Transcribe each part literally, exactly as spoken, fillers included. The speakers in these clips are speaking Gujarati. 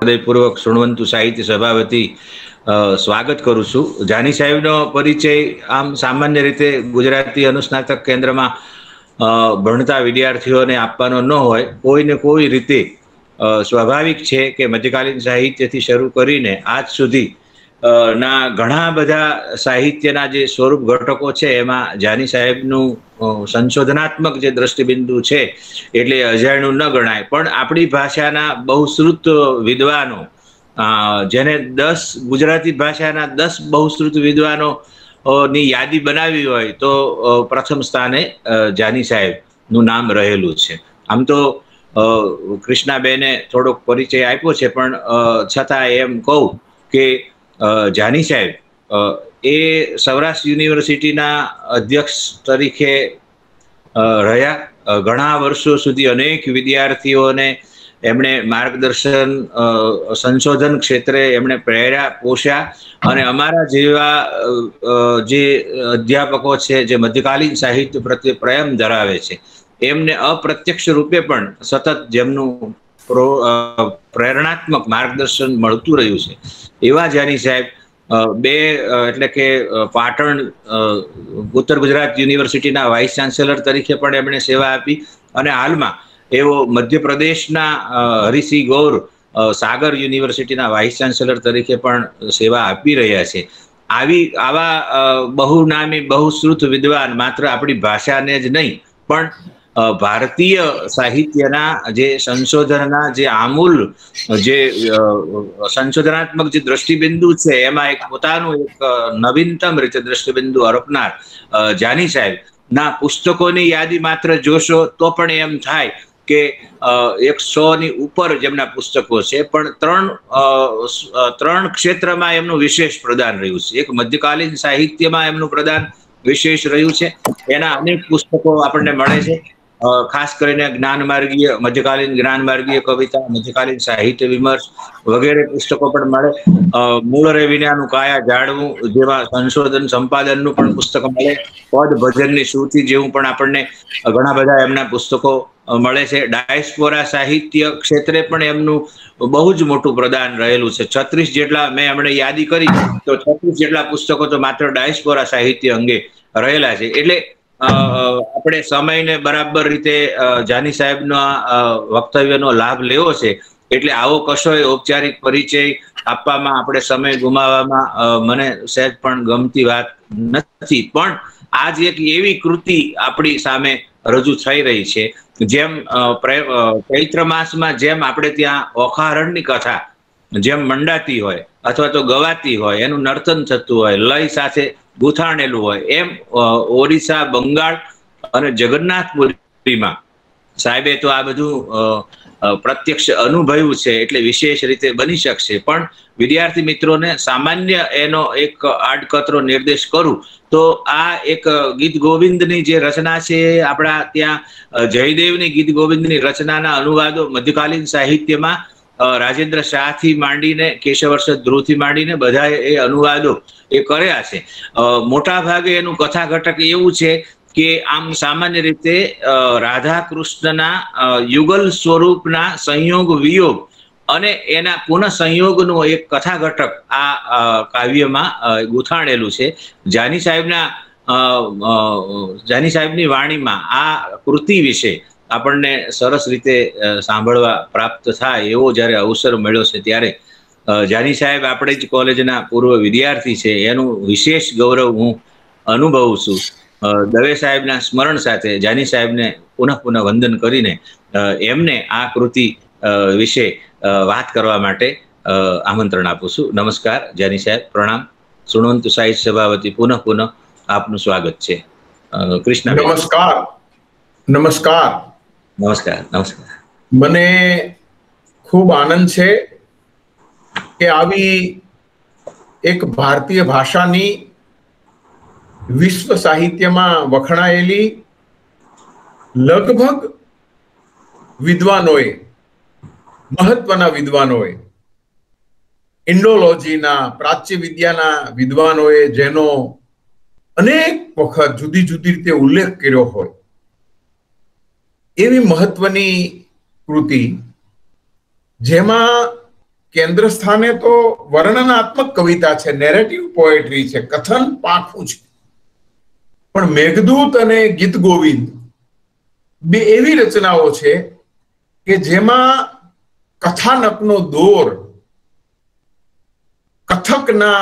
હૃદયપૂર્વક સુણવંતુ સાહિત્ય સભા વતી સ્વાગત કરું છું। જાની સાહેબનો પરિચય આમ સામાન્ય રીતે ગુજરાતી અનુસ્નાતક કેન્દ્રમાં ભણતા વિદ્યાર્થીઓને આપવાનો ન હોય, કોઈને કોઈ રીતે સ્વાભાવિક છે કે મધ્યકાલીન સાહિત્યથી શરૂ કરીને આજ સુધી ના ઘણા બધા સાહિત્યના જે સ્વરૂપ ઘટકો છે એમાં જાની સાહેબનું સંશોધનાત્મક જે દ્રષ્ટિબિંદુ છે એટલે અજાણ્યું ન ગણાય। પણ આપણી ભાષાના બહુશ્રુત વિદ્વાનો, જેને દસ ગુજરાતી ભાષાના દસ બહુશ્રુત વિદ્વાનો ની યાદી બનાવી હોય તો પ્રથમ સ્થાને જાની સાહેબનું નામ રહેલું છે। આમ તો કૃષ્ણાબેને થોડોક પરિચય આપ્યો છે, પણ છતાં એમ કહું કે જાની સાહેબ એ સૌરાષ્ટ્ર યુનિવર્સિટીના અધ્યક્ષ તરીકે રહ્યા। ઘણા વર્ષો સુધી અનેક વિદ્યાર્થીઓને એમણે માર્ગદર્શન, સંશોધન ક્ષેત્રે એમણે પ્રેર્યા, પોષ્યા, અને અમારા જેવા જે અધ્યાપકો છે જે મધ્યકાલીન સાહિત્ય પ્રત્યે પ્રેમ ધરાવે છે એમને અપ્રત્યક્ષ રૂપે પણ સતત જેમનું પ્રેરણાત્મક માર્ગદર્શન મળતું રહ્યું છે એવા જાની સાહેબ બે એટલે કે પાટણ ઉત્તર ગુજરાત યુનિવર્સિટીના વાઇસ ચાન્સેલર તરીકે પણ એમણે સેવા આપી, અને હાલમાં એવો મધ્યપ્રદેશના હરિસિંહ ગૌર સાગર યુનિવર્સિટીના વાઇસ ચાન્સેલર તરીકે પણ સેવા આપી રહ્યા છે। આવી આવા બહુનામી બહુશ્રુત વિદ્વાન માત્ર આપણી ભાષાને જ નહીં પણ ભારતીય સાહિત્યના જે સંશોધનના જે આમૂલ જે સંશોધનાત્મક જે દ્રષ્ટિબિંદુ છે એમાં એક પોતાનું એક નવીનતમ રીતે દ્રષ્ટિબિંદુ અર્પનાર જાની સાહેબ ના પુસ્તકોની યાદી માત્ર જોશો તો પણ એમ થાય કે એકસો ની ઉપર જેમના પુસ્તકો છે, પણ ત્રણ ત્રણ ક્ષેત્રમાં એમનું વિશેષ પ્રદાન રહ્યું છે। એક મધ્યકાલીન સાહિત્યમાં એમનું પ્રદાન વિશેષ રહ્યું છે, એના અનેક પુસ્તકો આપણને મળે છે, ખાસ કરીને જ્ઞાન માર્ગીય મધ્યકાલીન જ્ઞાન માર્ગીય કવિતા, મધ્યકાલીન સાહિત્ય વિમર્શ વગેરે પુસ્તકો પણ મળે। મૂળ રે વિનાનું કાયા જાણવું જેવા સંશોધન સંપાદનનું પણ પુસ્તક મળે। પદ ભજનની શ્રુતિ જેવું પણ આપણને ઘણા બધા એમના પુસ્તકો મળે છે। ડાયસ્પોરા સાહિત્ય ક્ષેત્રે પણ એમનું બહુ જ મોટું પ્રદાન રહેલું છે। છત્રીસ જેટલા મેં હમણાં યાદી કરી તો છત્રીસ જેટલા પુસ્તકો તો માત્ર ડાયસ્પોરા સાહિત્ય અંગે રહેલા છે। એટલે આપણે સમયને બરાબર રીતે જાની સાહેબના વક્તવ્યનો લાભ લેવો છે, એટલે આવો કશોય ઔપચારિક પરિચય આપવામાં આપણે સમય ગુમાવવામાં મને સહેજ પણ ગમતી વાત નથી। પણ આજ એક એવી કૃતિ આપણી સામે રજૂ થઈ રહી છે, જેમ ચૈત્ર માસમાં જેમ આપણે ત્યાં ઓખાહરણની કથા જેમ મંડાતી હોય અથવા તો ગવાતી હોય, એનું નર્તન થતું હોય, લય સાથે ગૂંથાણેલું હોય, એમ ઓરિસ્સા, બંગાળ અને જગન્નાથપુરીમાં સાહેબે તો આ બધું પ્રત્યક્ષ અનુભવ્યું છે, એટલે વિશેષ રીતે બની શકશે। પણ વિદ્યાર્થી મિત્રોને સામાન્ય એનો એક આડકતરો નિર્દેશ કરું તો આ એક ગીત ગોવિંદની જે રચના છે, આપણા ત્યાં જયદેવની ગીત ગોવિંદની રચનાના અનુવાદો મધ્યકાલીન સાહિત્યમાં રાજેન્દ્ર શાહથી માંડીને કેશવર્ષદ ધ્રુવથી માંડીને બધા એ અનુવાદો એ કર્યા છે। મોટા ભાગે એનું કથાઘટક એવું છે કે આમ સામાન્ય રીતે રાધા કૃષ્ણના યુગલ સ્વરૂપના સંયોગ વિયોગ અને એના પુનઃ સંયોગનું એક કથાઘટક આ કાવ્યમાં ગૂંથાણેલું છે। જાની સાહેબના જાની સાહેબની વાણીમાં આ કૃતિ વિશે આપણને સરસ રીતે સાંભળવા પ્રાપ્ત થાય એવો જ્યારે અવસર મળ્યો છે, ત્યારે જાની સાહેબ આપણે જ કોલેજના પૂર્વ વિદ્યાર્થી છે, એનું વિશેષ ગૌરવ હું અનુભવું છું। દવે સાહેબના સ્મરણ સાથે જાની સાહેબને પુનઃ પુનઃ વંદન કરીને એમને આ કૃતિ વિશે વાત કરવા માટે આમંત્રણ આપું છું। નમસ્કાર જાની સાહેબ, પ્રણામ। સુણવંતુ સાહિત્ય સભા વતી પુનઃ પુનઃ આપનું સ્વાગત છે। કૃષ્ણ નમસ્કાર નમસ્કાર નમસ્કાર નમસ્કાર મને ખૂબ આનંદ છે કે આવી એક ભારતીય ભાષાની વિશ્વ સાહિત્યમાં વખણાયેલી લગભગ વિદ્વાનોએ, મહત્વના વિદ્વાનોએ, ઇન્ડોલોજીના, પ્રાચ્ય વિદ્યાના વિદ્વાનોએ જેનો અનેક વખત જુદી જુદી રીતે ઉલ્લેખ કર્યો હોય એવી મહત્વની કૃતિ, જેમાં કેન્દ્ર સ્થાને તો વર્ણનાત્મક કવિતા છે, નેરેટિવ પોએટ્રી છે, કથન પાંખું છે. પણ મેઘદૂત અને ગીત ગોવિંદ બે એવી રચનાઓ છે કે જેમાં કથાનકનો દોર કથકના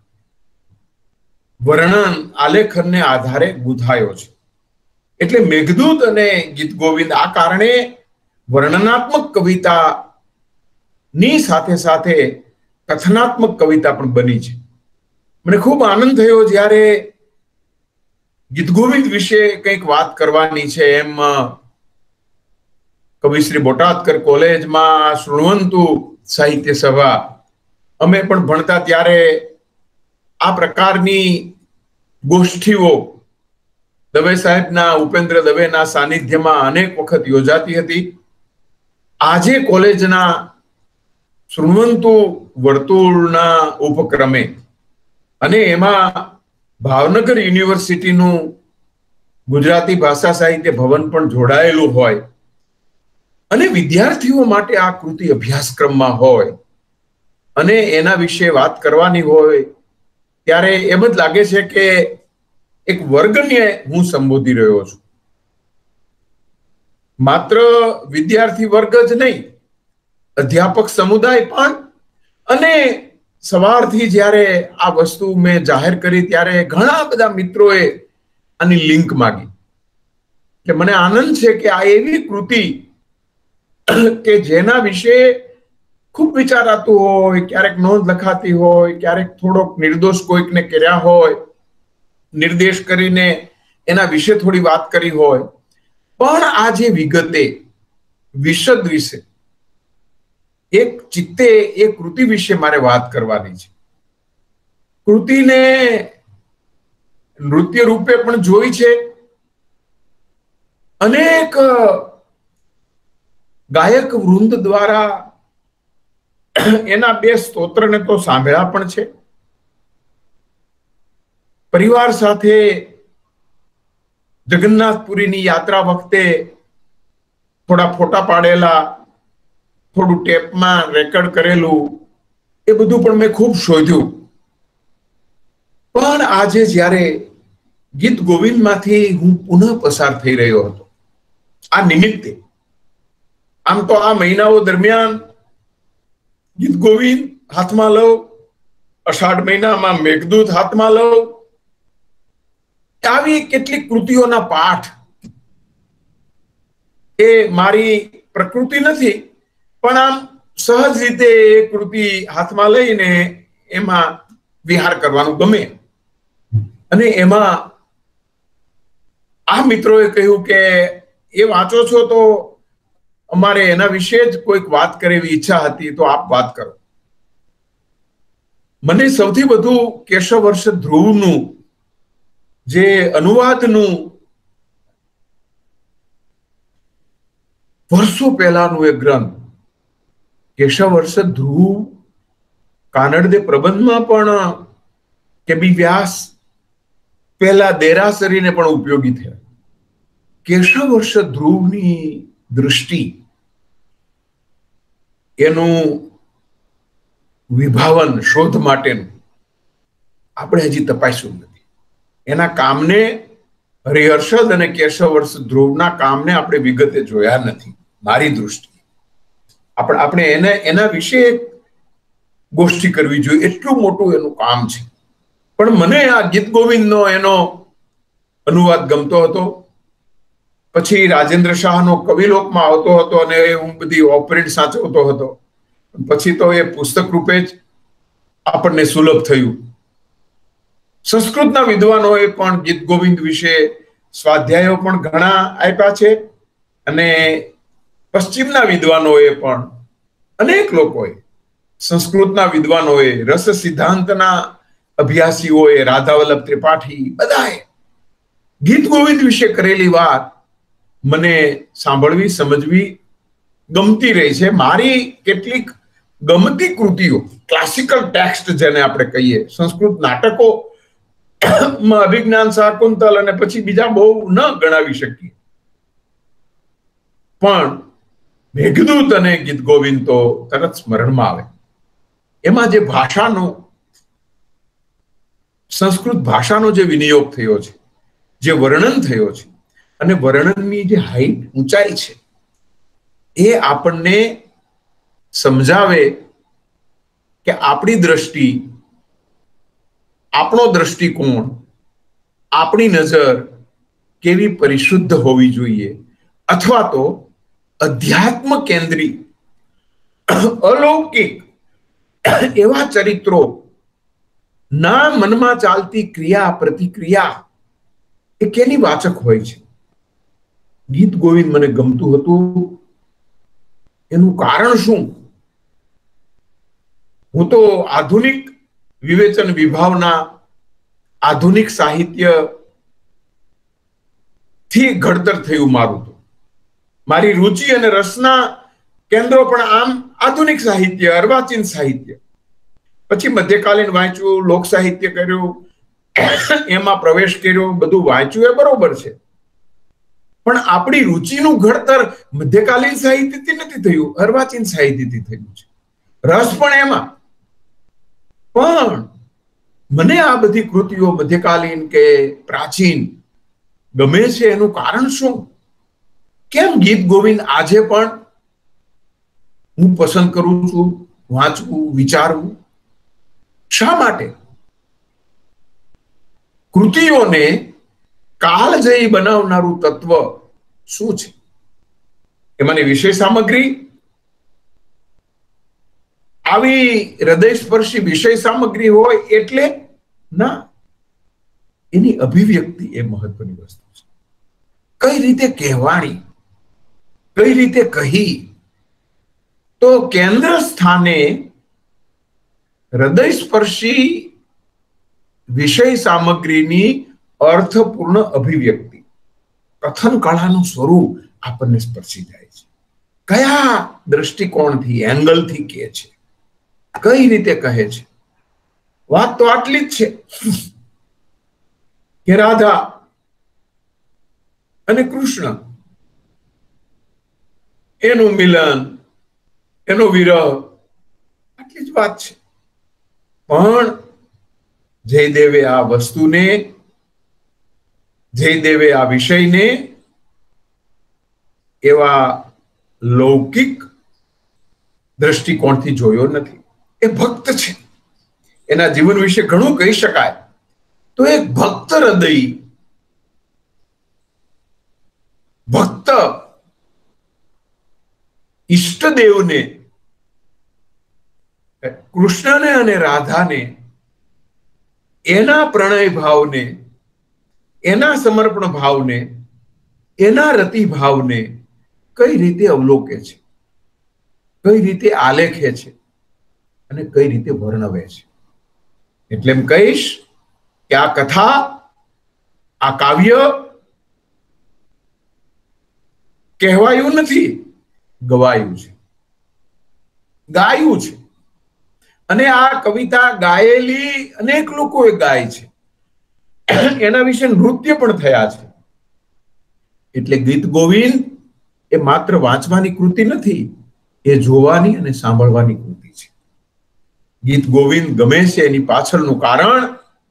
વર્ણન આલેખનને આધારે ગૂંથાયો છે. એટલે મેઘદૂત અને ગીત ગોવિંદ આ કારણે વર્ણનાત્મક કવિતા ની સાથે સાથે કથનાત્મક કવિતા પણ બની છે. મને ખૂબ આનંદ થયો જ્યારે ગીત ગોવિંદ વિશે કંઈક વાત કરવાની છે એમ કવિશ્રી બોટાદકર કોલેજમાં શૃણવંતુ સાહિત્ય સભા અમે પણ ભણતા ત્યારે આ પ્રકારની ગોષ્ઠીઓ દવે સાહેબના ઉપેન્દ્ર દવેના સાનિધ્યમાં અનેક વખત યોજાતી હતી. આજે કોલેજના શૃણવંતુ વર્તુળના ઉપક્રમે અને એમાં ભાવનગર યુનિવર્સિટીનું ગુજરાતી ભાષા સાહિત્ય ભવન પણ જોડાયેલું હોય અને વિદ્યાર્થીઓ માટે આ કૃતિ અભ્યાસક્રમમાં હોય અને એના વિશે વાત કરવાની હોય ત્યારે એમ જ લાગે છે કે એક વર્ગને હું સંબોધી રહ્યો છું. માત્ર વિદ્યાર્થી વર્ગ જ નહીં, અધ્યાપક સમુદાય પણ. અને સવારથી જ્યારે આ વસ્તુ મેં જાહેર કરી ત્યારે ઘણા બધા મિત્રોએ આની લિંક માંગી. કે મને આનંદ છે કે આ એવી કૃતિ કે જેના વિશે ખૂબ વિચારાતું હોય, ક્યારેક નોંધ લખાતી હોય, ક્યારેક થોડોક નિર્દોષ કોઈકને કર્યા હોય, નિર્દેશ કરીને એના વિશે થોડી વાત કરી હોય, પણ આ જે વિગતે વિશદ વિશે એક ચિત્તે એ કૃતિ વિશે મારે વાત કરવાની છે. કૃતિને નૃત્ય રૂપે પણ જોઈ છે, અનેક ગાયક વૃંદ દ્વારા એના બે સ્તોત્રને તો સાંભળ્યા પણ છે. પરિવાર સાથે જગન્નાથપુરીની યાત્રા વખતે થોડા ફોટા પાડેલા, થોડું ટેપમાં રેકોર્ડ કરેલું, એ બધું પણ મેં ખૂબ શોધ્યું. પણ આજે જ્યારે ગીત ગોવિંદમાંથી હું પુનઃ પસાર થઈ રહ્યો હતો આ નિમિત્તે, આમ તો આ મહિનાઓ દરમિયાન ગીત ગોવિંદ હાથમાં લઉં, અષાઢ મહિનામાં મેઘદૂત હાથમાં લઉં, આવી કેટલીક કૃતિઓના પાઠ એ મારી પ્રકૃતિ નથી, પણ આમ સહજ રીતે એ કૃતિ હાથમાં લઈને એમાં વિહાર કરવાનું ગમે. અને એમાં આ મિત્રોએ કહ્યું કે એ વાંચો છો તો અમારે એના વિશે જ કોઈક વાત કરે એવી ઈચ્છા હતી, તો આપ વાત કરો. મને સૌથી વધુ કેશવર્ષ ધ્રુવનું જે અનુવાદનું વર્ષો પહેલાનું એ ગ્રંથ કેશવર્ષ ધ્રુવ કાનડદે પ્રબંધમાં પણ કેબી વ્યાસ પહેલા દેરાસરીને પણ ઉપયોગી થયા. કેશવર્ષ ધ્રુવની દૃષ્ટિ, એનું વિભાવન શોધ માટેનું આપણે હજી તપાસ્યું નથી. એના કામને, હરિહર્ષદ અને કેશવર્ષ ધ્રુવના કામને આપણે વિગતે જોયા નથી મારી દૃષ્ટિએ. આપણે આપણે એને એના વિશે ગોષ્ઠી કરવી જોઈએ, એટલું મોટું એનું કામ છે. પણ મને આ ગીત ગોવિંદનો એનો અનુવાદ ગમતો હતો. પછી રાજેન્દ્ર શાહનો કવિલોકમાં આવતો હતો અને હું બધી ઓપરેટ સાચવતો હતો. પછી તો એ પુસ્તક રૂપે જ આપણને સુલભ થયું. સંસ્કૃતના વિદ્વાનોએ પણ ગીત ગોવિંદ વિશે સ્વાધ્યાયો પણ ઘણા આપ્યા છે અને પશ્ચિમના વિદ્વાનોએ પણ, અનેક લોકોએ, સંસ્કૃતના વિદ્વાનોએ, રસ સિદ્ધાંતના અભ્યાસીઓએ, રાધાવલ્લભ ત્રિપાઠી, બધાએ ગીત ગોવિંદ વિશે કરેલી વાત મને સાંભળવી, સમજવી ગમતી રહી છે. મારી કેટલીક ગમતી કૃતિઓ, ક્લાસિકલ ટેક્સ્ટ જેને આપણે કહીએ, સંસ્કૃત નાટકો માં અભિજ્ઞાન, શાકુંતલ અને પછી બીજા બહુ ન ગણાવી શકીએ, પણ મેઘદૂત અને ગીત ગોવિંદ તો તરત સ્મરણમાં આવે. એમાં જે ભાષાનો સંસ્કૃત ભાષાનો જે વિનિયોગ થયો છે, જે વર્ણન થયો છે અને વર્ણનની જે હાઈટ ઊંચાઈ છે, એ આપણને સમજાવે કે આપણી દ્રષ્ટિ, આપણો દ્રષ્ટિકોણ, આપણી નજર કેવી પરિશુદ્ધ હોવી જોઈએ, અથવા તો અધ્યાત્મ કેન્દ્રી અલૌકિક એવા ચરિત્રો ના મનમાં ચાલતી ક્રિયા પ્રતિક્રિયા એ કેની વાચક હોય છે. ગીત ગોવિંદ મને ગમતું હતું, એનું કારણ શું? હું તો આધુનિક વિવેચન વિભાવના, આધુનિક સાહિત્ય થી ઘડતર થયું મારું. તો મારી રુચિ અને રસના કેન્દ્રો પણ આમ આધુનિક સાહિત્ય, અર્વાચીન સાહિત્ય. પછી મધ્યકાલીન વાંચ્યું, લોક સાહિત્ય કર્યું, એમાં પ્રવેશ કર્યો, બધું વાંચ્યું એ બરોબર છે, પણ આપણી રુચિનું ઘડતર મધ્યકાલીન સાહિત્યથી નથી થયું, અર્વાચીન સાહિત્યથી થયું છે. રસ પણ એમાં. પણ મને આ બધી કૃતિઓ મધ્યકાલીન કે પ્રાચીન ગમે છે, એનું કારણ શું? કેમ ગીત ગોવિંદ આજે પણ હું પસંદ કરું છું વાંચવું, વિચારવું? શા માટે? કૃતિઓને કાળજયી બનાવનારું તત્વ શું છે? એમાંની વિષય સામગ્રી, આવી હૃદયસ્પર્શી વિષય સામગ્રી હોય એટલે ના, એની અભિવ્યક્તિ એ મહત્વની વસ્તુ છે. કઈ રીતે કહેવાણી, કઈ રીતે કહી? તો કેન્દ્ર સ્થાને હૃદયસ્પર્શી વિષય સામગ્રીની અર્થપૂર્ણ અભિવ્યક્તિ, કથન કળાનું સ્વરૂપ આપણને સ્પર્શી જાય છે. કયા દ્રષ્ટિકોણથી, એંગલથી કહે છે, કઈ રીતે કહે છે? વાત તો આટલી જ છે કે રાધા અને કૃષ્ણ, એનું મિલન, એનો વિરહ, આટલી જ વાત છે. પણ જયદેવે આ વસ્તુને, જયદેવે આ વિષયને એવા લૌકિક દ્રષ્ટિકોણથી જોયો નથી. એ ભક્ત છે, એના જીવન વિશે ઘણું કહી શકાય. તો એક ભક્ત હૃદય, ભક્ત ઈષ્ટદેવને, કૃષ્ણને અને રાધાને, એના પ્રણય ભાવને, એના સમર્પણ ભાવને, એના રતિ ભાવને કઈ રીતે અવલોકે છે, કઈ રીતે આલેખે છે અને કઈ રીતે વર્ણવે છે. એટલે એમ કહીશ કે આ કથા, આ કાવ્ય કહેવાયું નથી, ગવાયું છે, ગાયું છે. અને આ કવિતા ગાયેલી અનેક લોકોએ ગાય છે, એના વિશે નૃત્ય પણ થયા છે. એટલે ગીત ગોવિંદ એ માત્ર વાંચવાની કૃતિ નથી, એ જોવાની અને સાંભળવાની કૃતિ છે. ગીત ગોવિંદ ગમે છે એની પાછળનું કારણ,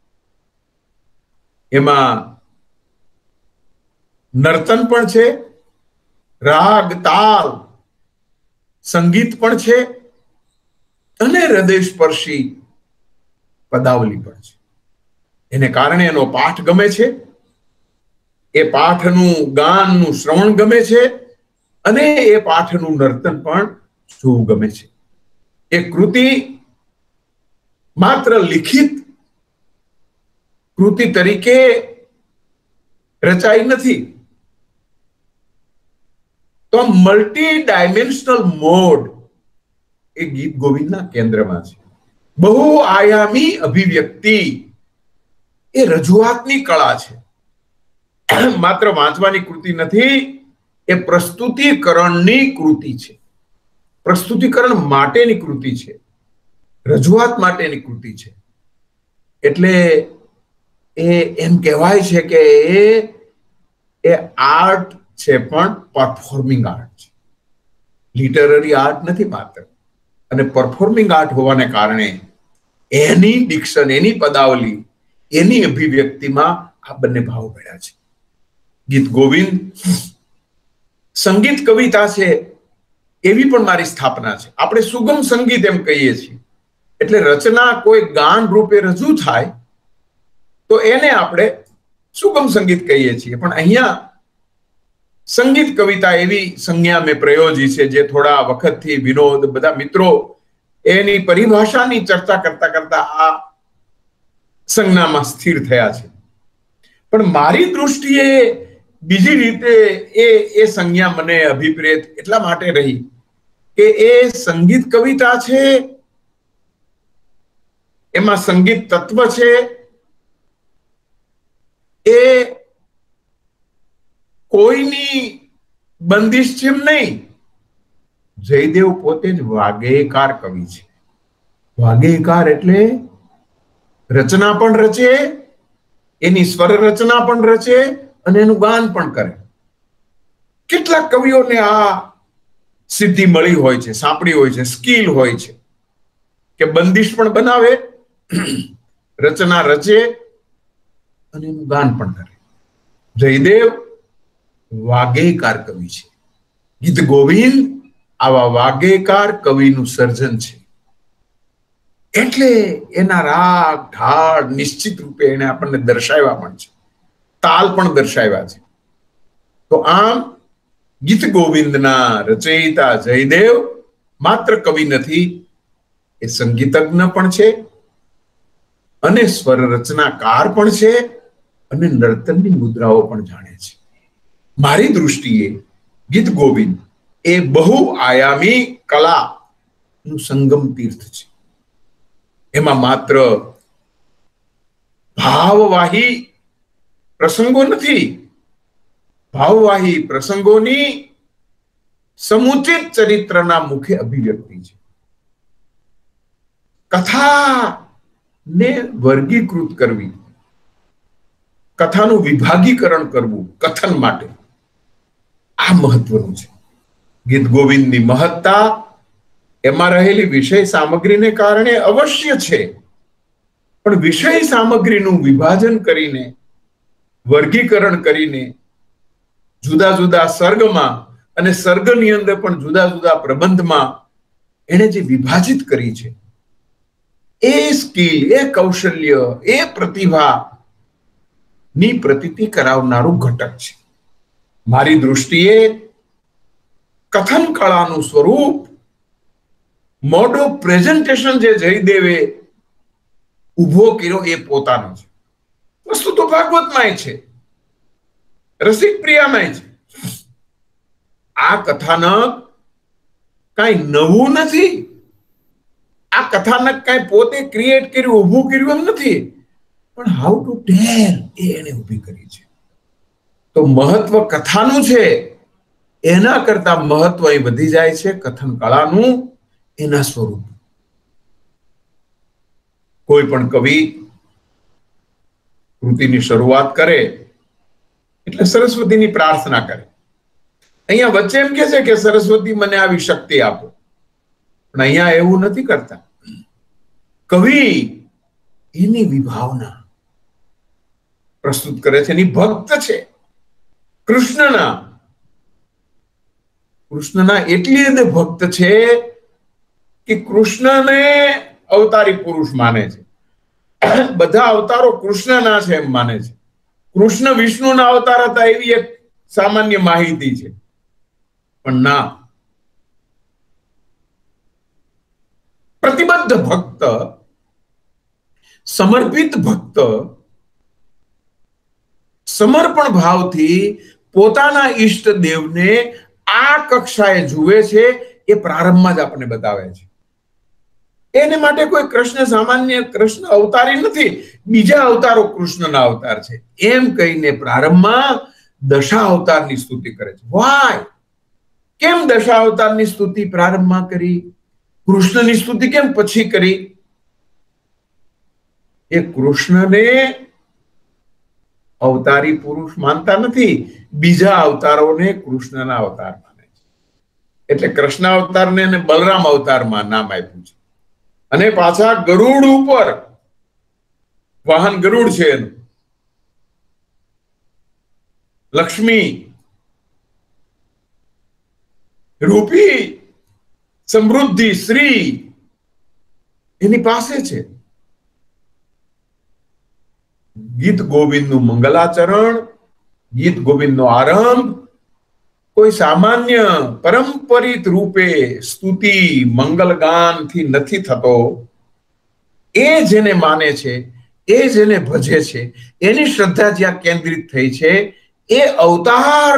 એમાં નર્તન પણ છે, રાગ તાલ સંગીત પણ છે અને હૃદયસ્પર્શી પદાવલી પણ છે. એને કારણે એનો પાઠ ગમે છે, એ પાઠનું ગાનનું શ્રવણ ગમે છે અને એ પાઠનું નર્તન પણ જોવું ગમે છે. એ કૃતિ માત્ર લિખિત કૃતિ તરીકે રચાઈ નથી, તો મલ્ટી ડાયમેન્શનલ મોડ એ ગીત ગોવિંદના કેન્દ્રમાં છે. બહુ આયામી અભિવ્યક્તિ એ રજૂઆતની કળા છે, માત્ર વાંચવાની કૃતિ નથી, એ પ્રસ્તુતિકરણની કૃતિ છે, પ્રસ્તુતિકરણ માટેની કૃતિ છે, રજૂઆત માટેની કૃતિ છે. એટલે એ એમ કહેવાય છે કે એ એ આર્ટ છે, પણ પરફોર્મિંગ આર્ટ છે, લિટરરી આર્ટ નથી માત્ર. અને પરફોર્મિંગ આર્ટ હોવાને કારણે એની ડિક્શન, એની પદાવલી, એની અભિવ્યક્તિમાં આ બંને ભાવ ભળ્યા છે. ગીત ગોવિંદ સંગીત કવિતા છે એવી પણ મારી સ્થાપના છે. આપણે સુગમ સંગીત એમ કહીએ છીએ, એટલે રચના કોઈ ગાન રૂપે રજૂ થાય તો એને આપણે સુગમ સંગીત કહીએ છીએ. પણ અહીંયા સંગીત કવિતા એવી સંજ્ઞા મેં પ્રયોજી છે જે થોડા વખતથી વિનોદ, બધા મિત્રો એની પરિભાષાની ચર્ચા કરતા કરતા આ સંજ્ઞામાં સ્થિર થયા છે. પણ મારી દૃષ્ટિએ બીજી રીતે એ એ સંજ્ઞા મને અભિપ્રેત એટલા માટે રહી કે એ સંગીત કવિતા છે, એમાં સંગીત તત્વ છે, એ કોઈની બંદિશ છે એમ નહીં. જયદેવ પોતે જ વાગ્યકાર કવિ છે. વાગ્યકાર એટલે રચના પણ રચે, એની સ્વર રચના પણ રચે અને એનું ગાન પણ કરે. કેટલાક કવિઓને આ સિદ્ધિ મળી હોય છે, સાંપડી હોય છે, સ્કિલ હોય છે કે બંદિશ પણ બનાવે, રચના રચે અને એનું ગાન પણ કરે. જયદેવ વાગ્યકાર કવિ છે. ગીત ગોવિંદ આવા વાગ્યકાર કવિનું સર્જન છે. એટલે એના રાગ ઢાળ નિશ્ચિત રૂપે એને આપણને દર્શાવ્યા પણ છે, તાલ પણ દર્શાવ્યા છે. તો આમ ગીત ગોવિંદના રચયિતા જયદેવ માત્ર કવિ નથી, એ સંગીતજ્ઞ પણ છે અને સ્વર રચનાકાર પણ છે અને નર્તનની મુદ્રાઓ પણ જાણે છે. મારી દૃષ્ટિએ ગીત ગોવિંદ એ બહુ આયામી કલા નું સંગમ તીર્થ છે. એમાં માત્ર ભાવવાહી પ્રસંગો નથી, ભાવવાહી પ્રસંગોની સમુચિત ચરિત્રના મુખ્ય અભિવ્યક્તિ છે. કથાને વર્ગીકૃત કરવી, કથાનું વિભાગીકરણ કરવું કથન માટે, આ મહત્વનું છે. ગીત ગોવિંદની મહત્તા એમાં રહેલી વિષય સામગ્રીને કારણે અવશ્ય છે, પણ વિષય સામગ્રીનું વિભાજન કરીને, વર્ગીકરણ કરીને, જુદા જુદા સર્ગમાં અને સર્ગની અંદર પણ જુદા જુદા પ્રબંધમાં એને જે વિભાજિત કરી છે, એ સ્કિલ, એ કૌશલ્ય, એ પ્રતિભા ની પ્રતીતિ કરાવનારું ઘટક છે. મારી દૃષ્ટિએ કથન કળાનું સ્વરૂપ, મોડ ઓફ પ્રેઝન્ટેશન જે જયદેવે ઉભો કર્યો એ પોતાનો છે. વસ્તુ તો ભાગવતમાંય છે, રસિક પ્રિયામાંય છે. આ કથાનક કઈ નવું નથી. આ કથાનક કઈ પોતે ક્રિએટ કર્યું, ઉભું કર્યું એમ નથી, પણ હાઉ ટુ ટેલ એ એને ઉભી કરી છે. તો મહત્વ કથાનું છે, એના કરતા મહત્વ એ વધી જાય છે કથન કળાનું, એના સ્વરૂપ. કોઈ પણ કવિ કૃતિની શરૂઆત કરે એટલે સરસ્વતીની પ્રાર્થના કરે. અહીંયા વચ્ચે એમ કે છે કે સરસ્વતી મને આવી શક્તિ આપો, પણ અહીંયા એવું નથી કરતા. કવિ એની વિભાવના પ્રસ્તુત કરે છે, એની ભક્ત છે કૃષ્ણના. કૃષ્ણના એટલી હદે ભક્ત છે કે કૃષ્ણને અવતારી પુરુષ માને છે. બધા અવતારો કૃષ્ણના છે એમ માને છે. કૃષ્ણ વિષ્ણુના અવતાર હતા એવી એક સામાન્ય માહિતી છે, પણ ના. પ્રતિબદ્ધ ભક્ત, સમર્પિત ભક્ત, સમર્પણ ભાવથી પોતાના ઈષ્ટ દેવને આ કક્ષાએ જુએ છે, એ પ્રારંભમાં જ આપણને બતાવે છે. એને માટે કોઈ કૃષ્ણ સામાન્ય કૃષ્ણ અવતારી નથી, બીજા અવતારો કૃષ્ણના અવતાર છે એમ કહીને પ્રારંભમાં દશા અવતારની સ્તુતિ કરે છે. વાય? કેમ દશા અવતારની સ્તુતિ પ્રારંભમાં કરી, કૃષ્ણની સ્તુતિ કેમ પછી કરી? એ કૃષ્ણને અવતારી પુરુષ માનતા નથી, બીજા અવતારોને કૃષ્ણના અવતાર માને છે. એટલે કૃષ્ણ અવતારને અને બલરામ અવતારમાં નામ આપ્યું છે. અને પાછા ગરુડ ઉપર, વાહન ગરુડ છે એનું, લક્ષ્મી રૂપી સમૃદ્ધિ શ્રી એની પાસે છે. ગીત ગોવિંદનું મંગલાચરણ, ગીત ગોવિંદનો આરંભ કોઈ સામાન્ય પરંપરિત રૂપે સ્તુતિ મંગલગાનથી નથી થતો. એ જેને માને છે, એ જેને ભજે છે, એની શ્રદ્ધા જ્યાં કેન્દ્રિત થઈ છે, એ અવતાર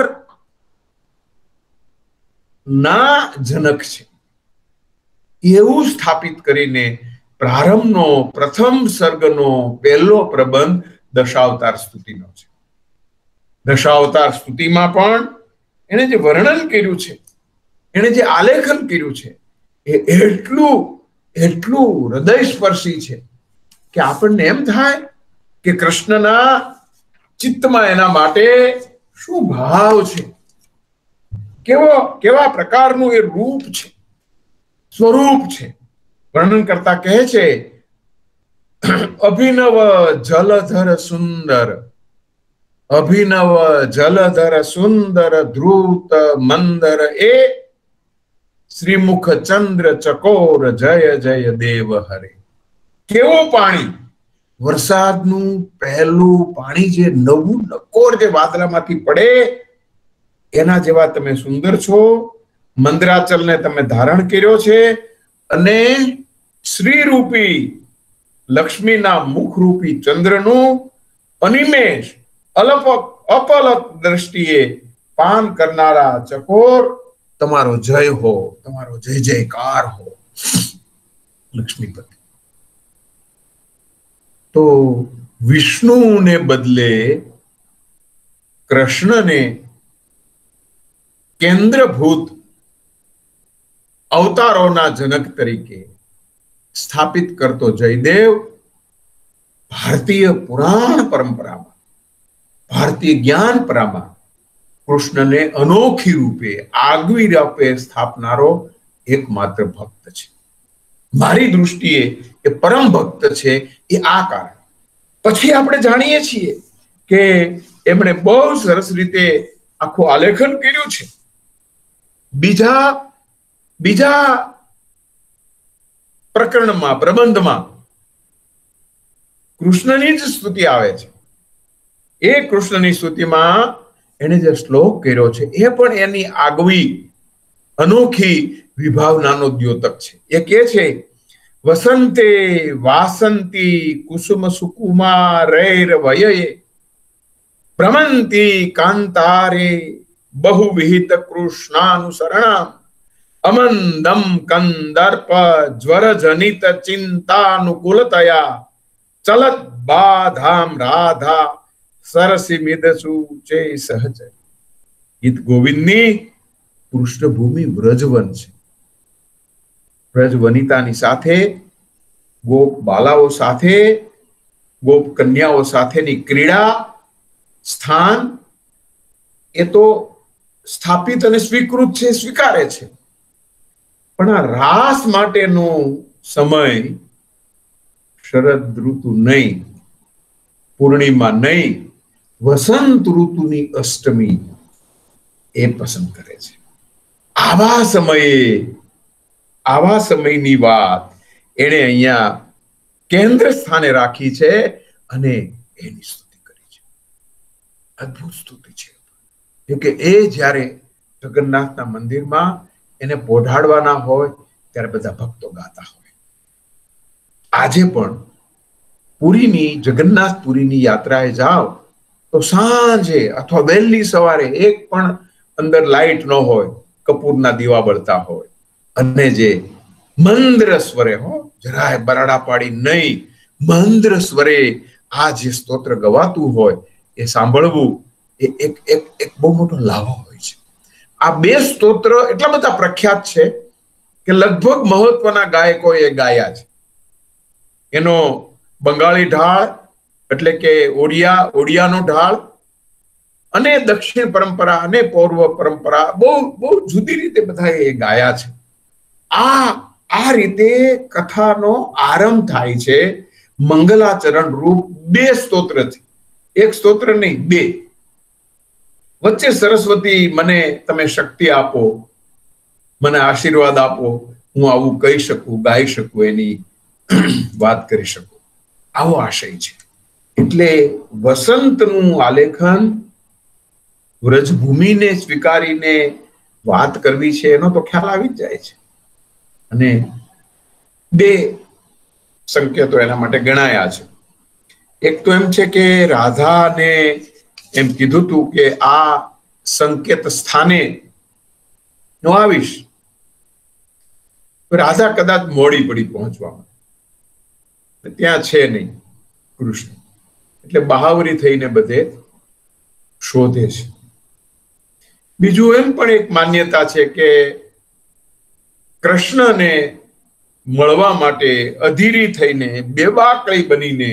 ના જનક છે એવું સ્થાપિત કરીને પ્રારંભનો પ્રથમ સર્ગનો પહેલો પ્રબંધ દશાવતાર સ્તુતિનો છે. દશાવતાર સ્તુતિમાં પણ એને જે વર્ણન કર્યું છે, એને જે આલેખન કર્યું છે, એ એટલું એટલું હૃદયસ્પર્શી છે કે આપણને એમ થાય કે કૃષ્ણના ચિત્તમાં એના માટે શું ભાવ છે, કેવો કેવા પ્રકારનું એ રૂપ છે, સ્વરૂપ છે. વર્ણન કરતા કહે છે, અભિનવ જલધર સુંદર, અભિનવ જલધર સુંદર ધ્રુત મંદર એ શ્રીમુખ ચંદ્ર ચકોર જય જય દેવ હરે. કેવું પાણી, વરસાદનું પહેલું પાણી જે નવું નકોર જે વાદળામાંથી પડે એના જેવા તમે સુંદર છો. મંદરાચલને તમે ધારણ કર્યો છે અને શ્રી રૂપી લક્ષ્મીના મુખરૂપી ચંદ્રનું અનિમેષ અલપ અપલક દ્રષ્ટિએ પાન કરનારા ચકોર, તમારો જય હો, તમારો જય જયકાર હો લક્ષ્મીપતિ. તો વિષ્ણુને બદલે કૃષ્ણને કેન્દ્રભૂત અવતારોના જનક તરીકે સ્થાપિત કરતો જયદેવ ભારતીય પુરાણ પરંપરામાં, ભારતીય જ્ઞાન પરામાં કૃષ્ણને અનોખી રૂપે, આગવી રૂપે સ્થાપનારો એકમાત્ર ભક્ત છે. મારી દૃષ્ટિએ એ પરમ ભક્ત છે. એ આ કારણ પછી આપણે જાણીએ છીએ કે એમણે બહુ સરસ રીતે આખું આલેખન કર્યું છે. બીજા બીજા પ્રકરણમાં, પ્રબંધમાં કૃષ્ણની જ સ્તુતિ આવે છે. એ કૃષ્ણની સ્તુતિમાં એને જે શ્લોક કર્યો છે એ પણ એની આગવી અનોખી વિભાવનાનો દ્યોતક છે. એ કે છે, વસંતે વાસંતી કુસુમ સુકુમારૈર વયયે ભ્રમંતી કાંતારે બહુ વિહિત કૃષ્ણાનુસરણામ અમંદમ કંદર્પ જ્વર જનિત ચિંતાનુકૂલતયા ચલત બાધામ રાધા સરસી મિદસુ ચે સહજ. ગીત ગોવિંદની પૃષ્ઠભૂમિ વ્રજવન છે. વ્રજ વનિતાની સાથે, ગોપ બાલાઓ સાથે, ગોપ કન્યાઓ સાથેની ક્રીડા સ્થાન એ તો સ્થાપિત અને સ્વીકૃત છે, સ્વીકારે છે. પણ આ રાસ માટેનો સમય શરદ ઋતુ નહીં, પૂર્ણિમા નહીં, વસંત ઋતુની અષ્ટમી એ પસંદ કરે છે. આવા સમયે, આવા સમયની વાત એને અહીંયા કેન્દ્ર સ્થાને રાખી છે અને એની સ્તુતિ કરી છે. અદ્ભુત સ્તુતિ છે કે એ જ્યારે જગન્નાથના મંદિરમાં એને પોઢાડવાના હોય ત્યારે બધા ભક્તો ગાતા હોય. આજે પણ પુરીની, જગન્નાથપુરીની યાત્રાએ જાઓ તો સાંજે અથવા વહેલી સવારે એક પણ અંદર લાઈટ ન હોય, કપૂરના દીવા બળતા હોય અને જે મંદ્ર સ્વરે, હો જરાય બરાડા પાડી નહીં, મંદ્ર સ્વરે આ જે સ્તોત્ર ગવાતું હોય એ સાંભળવું એ એક એક એક બહુ મોટો લાભ હોય છે. આ બે સ્તોત્ર એટલા બધા પ્રખ્યાત છે કે લગભગ મહત્વના ગાયકોએ ગાયા છે. એનો બંગાળી ઢાળ એટલે કે ઓડિયા, ઓડિયાનો ઢાળ અને દક્ષિણ પરંપરા અને પૂર્વ પરંપરા બહુ બહુ જુદી રીતે બધા એ ગાયા છે. આ આ રીતે કથાનો આરંભ થાય છે મંગલાચરણ રૂપ બે સ્તોત્રથી. એક સ્તોત્ર નહીં, બે. વચ્ચે સરસ્વતી મને તમે શક્તિ આપો, મને આશીર્વાદ આપો, હું આવું કહી શકું, ગાઈ શકું, એની વાત કરી શકું, આવો આશય છે. એટલે વસંતનું આલેખન વ્રજભૂમિને સ્વીકારીને વાત કરવી છે એનો તો ખ્યાલ આવી જ જાય છે. અને બે સંકેતો એના માટે ગણાયા છે. એક તો એમ છે કે રાધાને એમ કીધું હતું કે આ સંકેત સ્થાને હું આવીશ. રાધા કદાચ મોડી પડી પહોંચવામાં, ત્યાં છે નહીં કૃષ્ણ, એટલે બહાવરી થઈને બધે શોધે છે. બીજું એમ પણ એક માન્યતા છે કે કૃષ્ણને મળવા માટે અધીરી થઈને બેબાકળી બનીને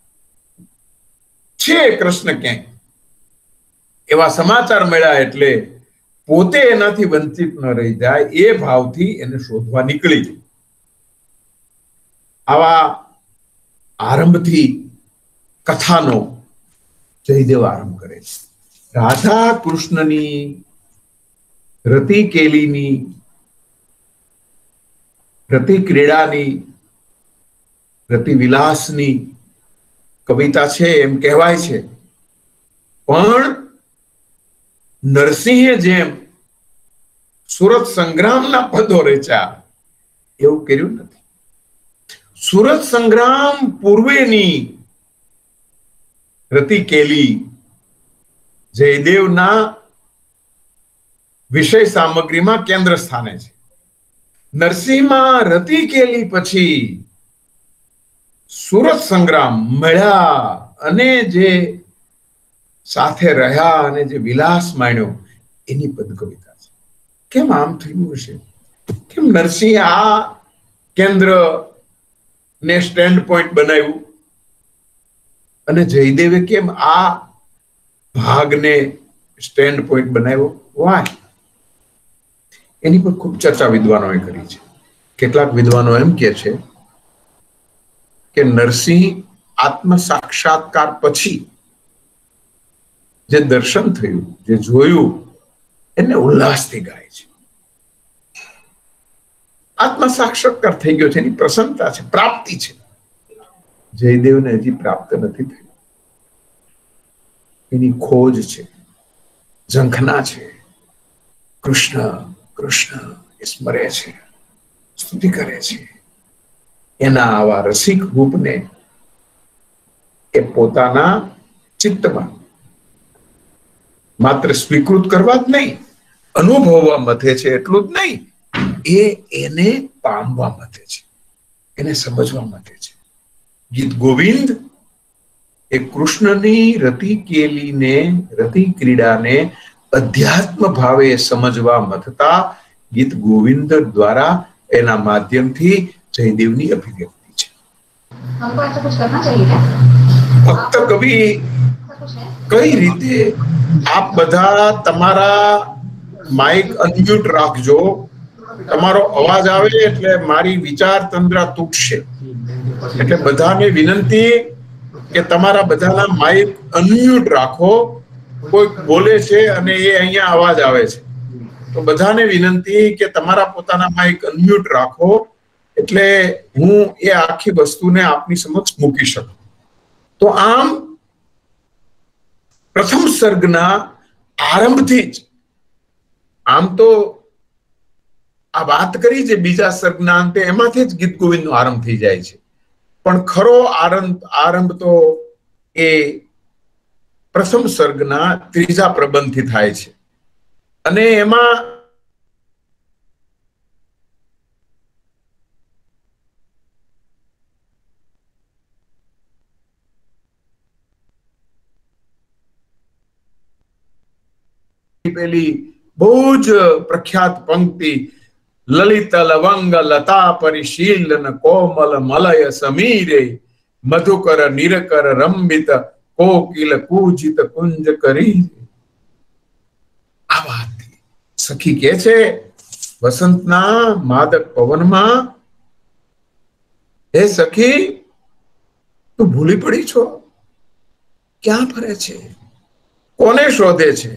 છે કૃષ્ણ ક્યાંય એવા સમાચાર મળ્યા, એટલે પોતે એનાથી વંચિત ન રહી જાય એ ભાવથી એને શોધવા નીકળી. આવા આરંભથી કથાનો જયદેવ આરંભ કરે છે. રાધા કૃષ્ણની રતિ કેલીની રતિ ક્રીડાની રતિ વિલાસની કવિતા છે એમ કહેવાય છે. પણ નરસિંહે જેમ સુરત સંગ્રામના પદો રચ્યા એવું કર્યું નથી. સુરત સંગ્રામ પૂર્વેની રતિ કેલી જયદેવના વિષય સામગ્રીમાં કેન્દ્ર સ્થાને છે. નરસિંહમાં રતિ કેલી પછી સુરત સંગ્રામ મળ્યા અને જે સાથે રહ્યા અને જે વિલાસ માણ્યો એની પદ કવિતા છે. કેમ આમ થયું હશે? કેમ નરસિંહ આ કેન્દ્ર ને સ્ટેન્ડ પોઈન્ટ બનાવ્યું અને જયદેવે કેમ આ ભાગને સ્ટેન્ડ પોઈન્ટ બનાવ્યો? વાય? એની પર ખૂબ ચર્ચા વિદ્વાનોએ કરી છે. કેટલાક વિદ્વાનો એમ કે છે કે નરસિંહ આત્મ સાક્ષાત્કાર પછી જે દર્શન થયું, જે જોયું, એને ઉલ્લાસથી ગાય છે. આત્મ સાક્ષાત્કાર થઈ ગયો છે, એની પ્રસન્નતા છે, પ્રાપ્તિ છે. જયદેવને હજી પ્રાપ્ત નથી થયું, એની ખોજ છે, ઝંખના છે. કૃષ્ણ કૃષ્ણ એ સ્મરે છે, સ્તુતિ કરે છે. એના આવા રસિક રૂપને એ પોતાના ચિત્તમાં માત્ર સ્વીકૃત કરવા જ નહીં, અનુભવવા મથે છે. એટલું જ નહીં, એ એને પામવા મથે છે, એને સમજવા મથે છે. ગીત ગોવિંદ એ કૃષ્ણની રતિ કેલીને રતિ ક્રીડાને અધ્યાત્મ ભાવે સમજવા મથતા ગીત ગોવિંદ દ્વારા એના માધ્યમથી જયદેવની અભિવ્યક્તિ છે. ભક્ત કવિ કઈ રીતે આપ બધા તમારા માઇક અનમ્યુટ રાખજો. તમારો અવાજ આવે એટલે મારી વિચાર તંદ્રા તૂટશે. એટલે બધાને વિનંતી કે તમારા બધાના માઇક અનમ્યુટ રાખો. કોઈ બોલે છે અને એ અહીંયા અવાજ આવે છે, તો બધાને વિનંતી કે તમારા પોતાના માઇક અનમ્યુટ રાખો, એટલે હું એ આખી વસ્તુને આપની સમક્ષ મૂકી શકું. તો આમ પ્રથમ સર્ગના આરંભથી જ, આમ તો આ વાત કરી છે બીજા સર્ગના અંતે, એમાંથી જ ગીત ગોવિંદનો આરંભ થઈ જાય છે. પણ ખરો આરંભ આરંભ તો એ પ્રથમ સર્ગના ત્રીજા પ્રબંધથી થાય છે. અને એમાં પેલી બહુ જ પ્રખ્યાત પંક્તિ, લલિત લવંગ લતા પરિશીલન કોમલ મલય સમીરે મધુકર નિરકર રંબિત કોકિલ કૂજિત કુંજ કરી. સખી કે છે વસંતના માદક પવનમાં, હે સખી તું ભૂલી પડી છો? ક્યાં ફરે છે? કોને શોધે છે?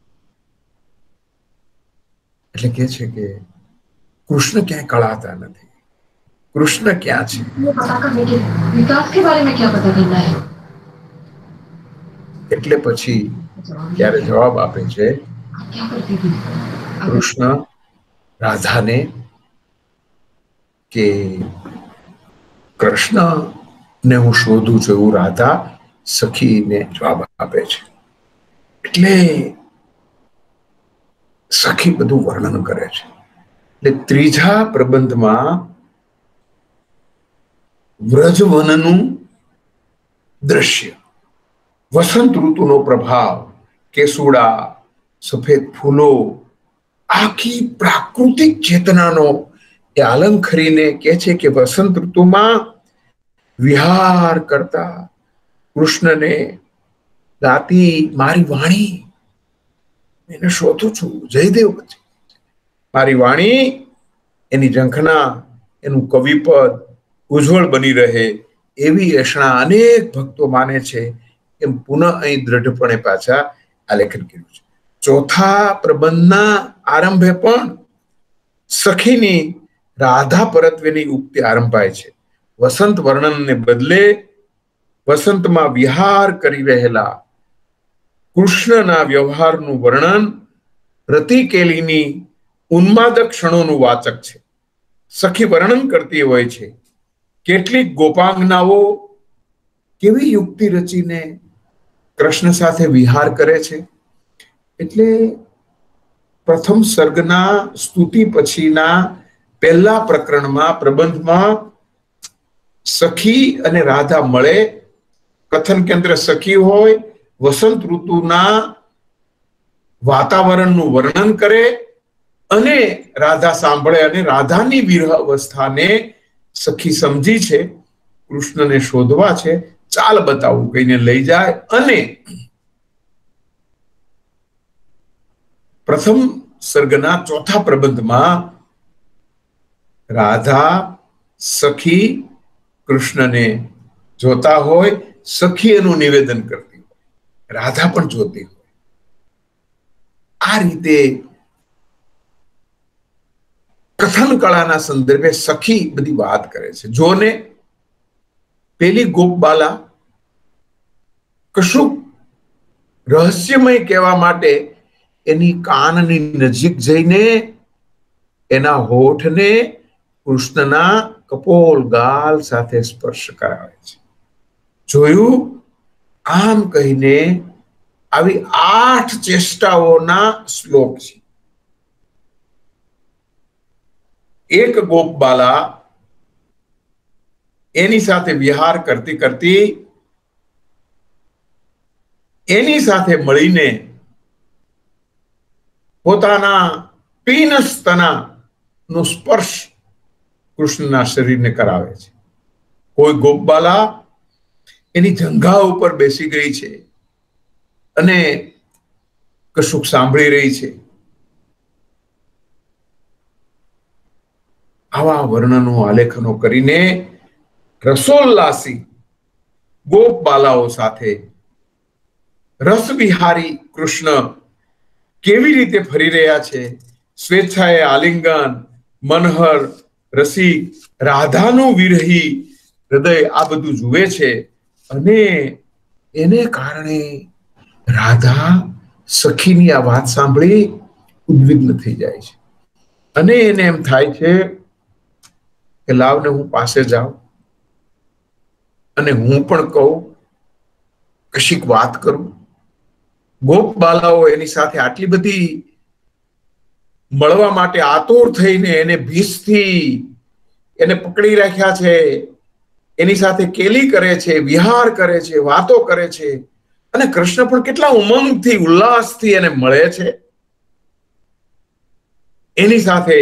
એટલે કે છે કે કૃષ્ણ ક્યાંય કળાતા નથી, કૃષ્ણ ક્યાં છે? વિકાસ કે બારે મેં ક્યાં પતા કરના હૈ? એટલે પછી ત્યારે જવાબ આપે છે કૃષ્ણ રાધાને કે કૃષ્ણ ને હું શોધું છું એવું રાધા સખીને જવાબ આપે છે. એટલે સખી બધું વર્ણન કરે છે. એટલે ત્રીજા પ્રબંધમાં વ્રજવનનું દ્રશ્ય, વસંત ઋતુનો પ્રભાવ, કેસુડા, સફેદ ફૂલો, આખી પ્રાકૃતિક ચેતનાનો એ આલંખરીને કહે છે કે વસંત ઋતુમાં વિહાર કરતા કૃષ્ણને ગાતી મારી વાણી, એને શોધું છું જયદેવ પછી, મારી વાણી, એની ઝંખના, એનું કવિપદ ઉજ્જવળ બની રહે એવી એષણા અનેક ભક્તો માને છે. એમ પુનઃ અહીં દ્રઢપણે પાછા આલેખન કર્યું છે. ચોથા પ્રબંધના આરંભે પણ સખીની રાધા પરત્વેની ઉક્તિ આરંભાય છે. વસંત વર્ણનને બદલે વસંતમાં વિહાર કરી રહેલા કૃષ્ણના વ્યવહારનું વર્ણન રતિકેલીની ઉન્માદક ક્ષણોનું વાચક છે. સખી વર્ણન કરતી હોય છે કેટલીક ગોપાંગનાઓ કેવી યુક્તિ રચીને કૃષ્ણ સાથે વિહાર કરે છે. એટલે પ્રથમ સર્ગના સ્તુતિ પછીના પહેલા પ્રકરણમાં પ્રબંધમાં સખી અને રાધા મળે, કથન કેન્દ્ર સખી હોય, વસંત ઋતુના વાતાવરણનું વર્ણન કરે અને રાધા સાંભળે અને રાધાની વિરહ અવસ્થાને સખી સમજી છે, કૃષ્ણને શોધવા છે, ચાલ બતાવું કહીને લઈ જાય. અને પ્રથમ સર્ગના ચોથા પ્રબંધમાં રાધા સખી કૃષ્ણને જોતા હોય, સખી એનું નિવેદન કરતી હોય, રાધા પણ જોતી હોય. આ રીતે કથન કળાના સંદર્ભે સખી બધી વાત કરે છે. જોને પેલી ગોપબાલા કશું રહસ્યમય કહેવા માટે એની કાનની નજીક જઈને એના હોઠને કૃષ્ણના કપોલ ગાલ સાથે સ્પર્શ કરાવે છે. જોયું? આમ કહીને આવી આઠ ચેષ્ટાઓના શ્લોક છે. એક ગોપબાલા એની સાથે વિહાર કરતી કરતી એની સાથે મળીને પોતાના પીનસ્તના નો સ્પર્શ કૃષ્ણના શરીરને કરાવે છે. કોઈ ગોપબાલા એની જંઘા ઉપર બેસી ગઈ છે અને કશુંક સાંભળી રહી છે. આવા વર્ણનો આલેખનો કરીને રસોલ્લાસી ગોપબાલાઓ સાથે રસવિહારી કૃષ્ણ કેવી રીતે ફરી રહ્યા છે, સ્વેચ્છાએ આલિંગન, મનહર, રસિક, રાધાનું વિરહી હૃદય આ બધું જુએ છે. અને એને કારણે રાધા સખીની આ વાત સાંભળી ઉદ્વિગ્ન થઈ જાય છે અને એને એમ થાય છે કે લાવને હું પાસે જાઉં અને હું પણ કહું, કશીક વાત કરું. ગોપબાલાઓ એની સાથે આટલી બધી મળવા માટે આતુર થઈને એને ભીસથી એને પકડી રાખ્યા છે, એની સાથે કેલી કરે છે, વિહાર કરે છે, વાતો કરે છે અને કૃષ્ણ પણ કેટલા ઉમંગથી ઉલ્લાસથી એને મળે છે. એની સાથે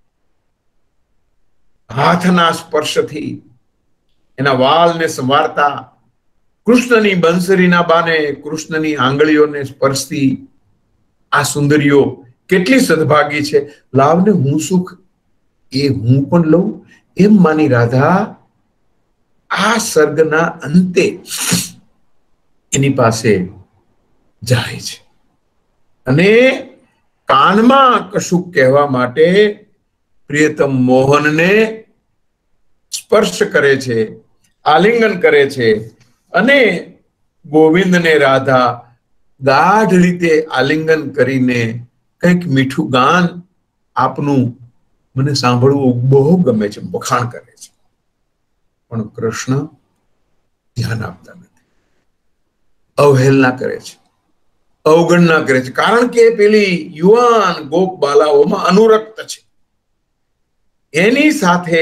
હાથના સ્પર્શથી એના વાલને સંવારતા, કૃષ્ણની બંસરીના બાને કૃષ્ણની આંગળીઓને સ્પર્શતી આ સુંદરીઓ કેટલી સદભાગી છે, લાવને હું સુખ એ હું પણ લઉં એમ માની રાધા આ સર્ગના અંતે એની પાસે જાય છે અને કાનમાં કશુંક કહેવા માટે પ્રિયતમ મોહનને સ્પર્શ કરે છે, આલિંગન કરે છે અને ગોવિંદને રાધા ગાઢ રીતે આલિંગન કરીને કંઈક મીઠું ગાન આપનું મને સાંભળવું બહુ ગમે છે, વખાણ કરે છે. પણ કૃષ્ણ ધ્યાન આપતા નથી, અવહેલના કરે છે, અવગણના કરે છે, કારણ કે પેલી યુવાન ગોપ બાલાઓમાં અનુરક્ત છે. એની સાથે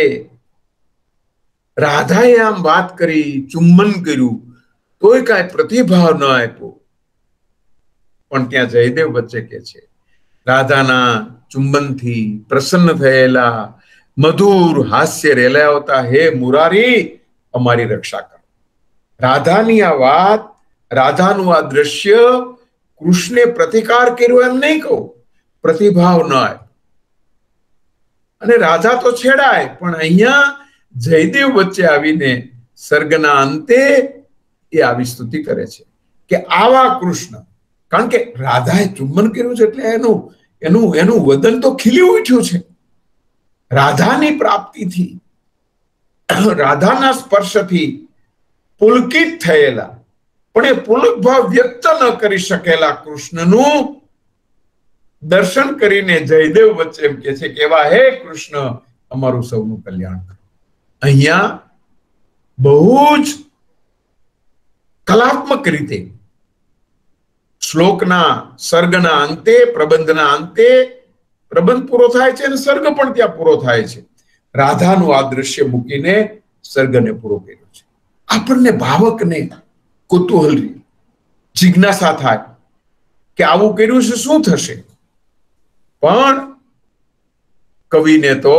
રાધાએ આમ વાત કરી, ચુંબન કર્યું, તોય કાંઈ પ્રતિભાવ ન આપ્યો. પણ ત્યાં જયદેવ વચ્ચે કે છે, રાધાના ચુંબનથી પ્રસન્ન થયેલા મધુર હાસ્ય રેલાવતા, હે મુરારી અમારી રક્ષા કરો. રાધાની આ વાત, રાધાનું આ દ્રશ્ય કૃષ્ણે પ્રતિકાર કર્યો એમ નહીં કહું, પ્રતિભાવ ન આપ્યો અને રાધા તો છેડાય, પણ અહીંયા જયદેવ વચ્ચે આવીને સર્ગના અંતે એ આવી સ્તુતિ કરે છે કે આવા કૃષ્ણ, કારણ કે રાધાએ ચુંબન કર્યું છે એટલે એનું એનું એનું વદન તો ખીલી ઉઠ્યું છે. રાધાની પ્રાપ્તિથી, રાધાના સ્પર્શથી પુલકિત થયેલા, પણ એ પુલક ભાવ વ્યક્ત ન કરી શકેલા કૃષ્ણનું દર્શન કરીને જયદેવ વચ્ચે એમ કે છે કે એવા હે કૃષ્ણ અમારું સૌનું કલ્યાણ કરો. અહીંયા બહુ જ કલાત્મક રીતે શ્લોકના સર્ગના અંતે, પ્રબંધના અંતે પ્રબંધ પૂરો થાય છે અને સર્ગ પણ ત્યાં પૂરો થાય છે. રાધાનું આ દ્રશ્ય મૂકીને સર્ગને પૂરો કર્યો છે. આપણને ભાવકને કુતૂહલ, જિજ્ઞાસા થાય કે આવું કર્યું છે, શું થશે? પણ કવિને તો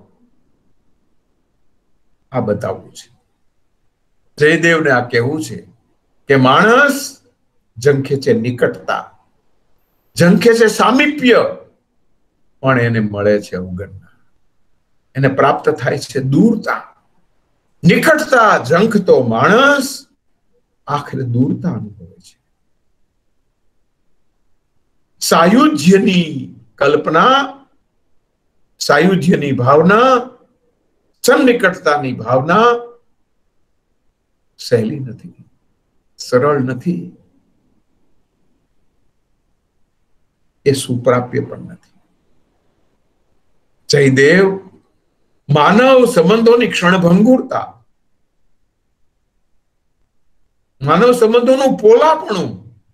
આ બતાવવું છે, જયદેવને આ કહેવું છે કે માણસ ઝંખે છે નિકટતા, ઝંખે છે સામીપ્ય, પણ એને મળે છે અવગણના, એને પ્રાપ્ત થાય છે દૂરતા. નિકટતા ઝંખતો માણસ આખરે દૂરતા અનુભવે છે. સાયુજ્યની કલ્પના, સાયુજ્યની ભાવના, સન્નિકટતાની ભાવના સહેલી નથી, સરળ નથી, એ સુપ્રાપ્ય પણ નથી. જયદેવ માનવ સંબંધોની ક્ષણભંગુરતા, માનવ સંબંધોનું પોલાપણું,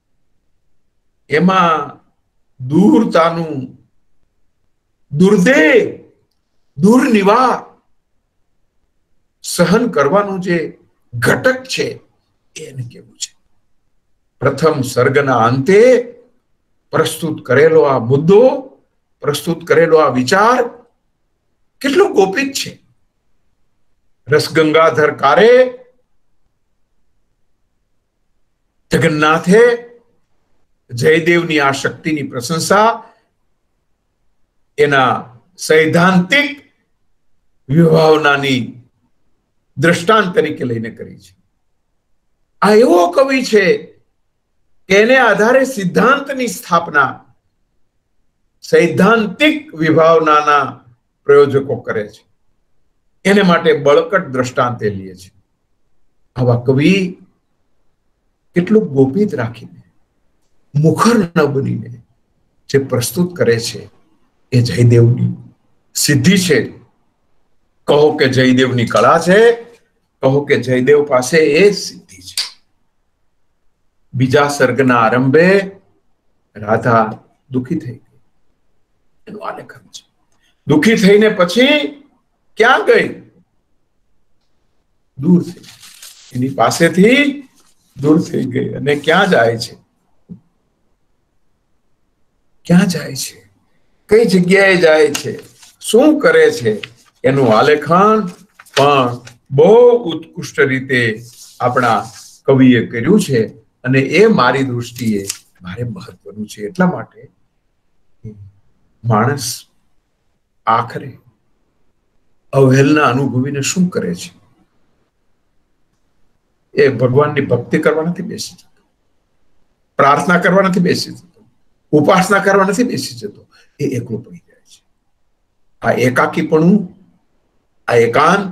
એમાં દૂરતાનું દુર્દેવ, દુર્નિવાર સહન કરવાનું જે ઘટક છે એને કેવું છે. પ્રથમ સર્ગના અંતે પ્રસ્તુત કરેલો આ મુદ્દો, પ્રસ્તુત કરેલો આ વિચાર કેટલો ગોપિત છે. રસગંગાધર કારે જગન્નાથે જયદેવની આ શક્તિની પ્રશંસા એના સૈદ્ધાંતિક વિભાવનાની દ્રષ્ટાંત તરીકે લઈને કરી છે. આ એવો કવિ છે કે એને આધારે સિદ્ધાંતની સ્થાપના, સૈદ્ધાંતિક વિભાવનાના પ્રયોજકો કરે છે. એને માટે બળકટ દ્રષ્ટાંત લે છે. આવા કવિ કેટલું ગોપિત રાખીને, મુખર ન બનીને જે પ્રસ્તુત કરે છે એ જયદેવની સિદ્ધિ છે. કહો કે જયદેવની કળા છે, કહો કે જયદેવ પાસે એ સિદ્ધિ છે. બીજા સર્ગના આરંભે રાધા દુઃખી થઈ ગઈ, એનું આલેખન છે. દુઃખી થઈને પછી ક્યાં ગઈ? દૂર થઈ, એની પાસેથી દૂર થઈ ગઈ. અને ક્યાં જાય છે? ક્યાં જાય છે? કઈ જગ્યાએ જાય છે? શું કરે છે? એનું આલેખન પણ બહુ ઉત્કૃષ્ટ રીતે આપણા કવિએ કર્યું છે. અને એ મારી દૃષ્ટિએ મારે મહત્વનું છે. એટલા માટે માણસ આખરે અવહેલના અનુભવીને શું કરે છે? એ ભગવાનની ભક્તિ કરવા નથી બેસી જતો, પ્રાર્થના કરવા નથી બેસી જતો, ઉપાસના કરવા નથી બેસી જતો. એ એકલો પડી જાય છે. આ એકાકીપણું, આ એકાંત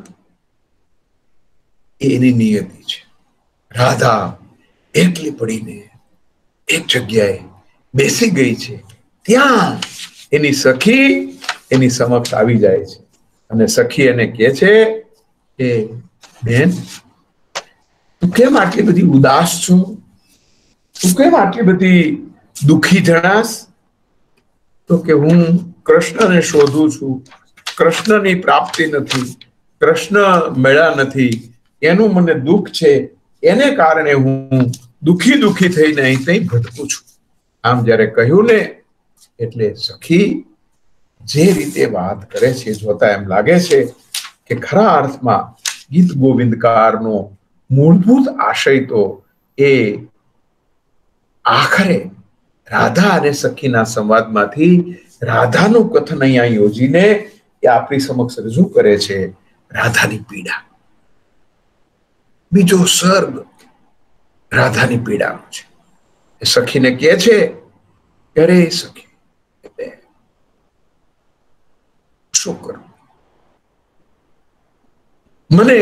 એની નિયતિ છે. રાધા એકલી પડીને એક જગ્યાએ બેસી ગઈ છે. ત્યાં એની સખી એની સમક્ષ આવી જાય છે અને સખી એને કહે છે કે બેન, તું કેમ આટલી બધી ઉદાસ છો? તું કેમ આટલી બધી દુઃખી જણાશ? તો કે હું કૃષ્ણને શોધું છું, કૃષ્ણની પ્રાપ્તિ નથી, કૃષ્ણ મળ્યા નથી, એનું મને દુઃખ છે, એને કારણે હું દુઃખી દુઃખી થઈને અહીં ત્યાં ભટકું છું. આમ જ્યારે કહ્યું ને એટલે સખી જે રીતે વાત કરે છે જોતા એમ લાગે છે કે ખરા અર્થમાં ગીત ગોવિંદકારનો મૂળભૂત આશય તો એ આખરે રાધા અને સખીના સંવાદમાંથી રાધાનું કથન અહીંયા યોજીને એ આપણી સમક્ષ રજૂ કરે છે. રાધાની પીડા, બીજો સર્ગ રાધાની પીડાનો છે. એ સખીને કહે છે, અરે સખી, શું કરું? મને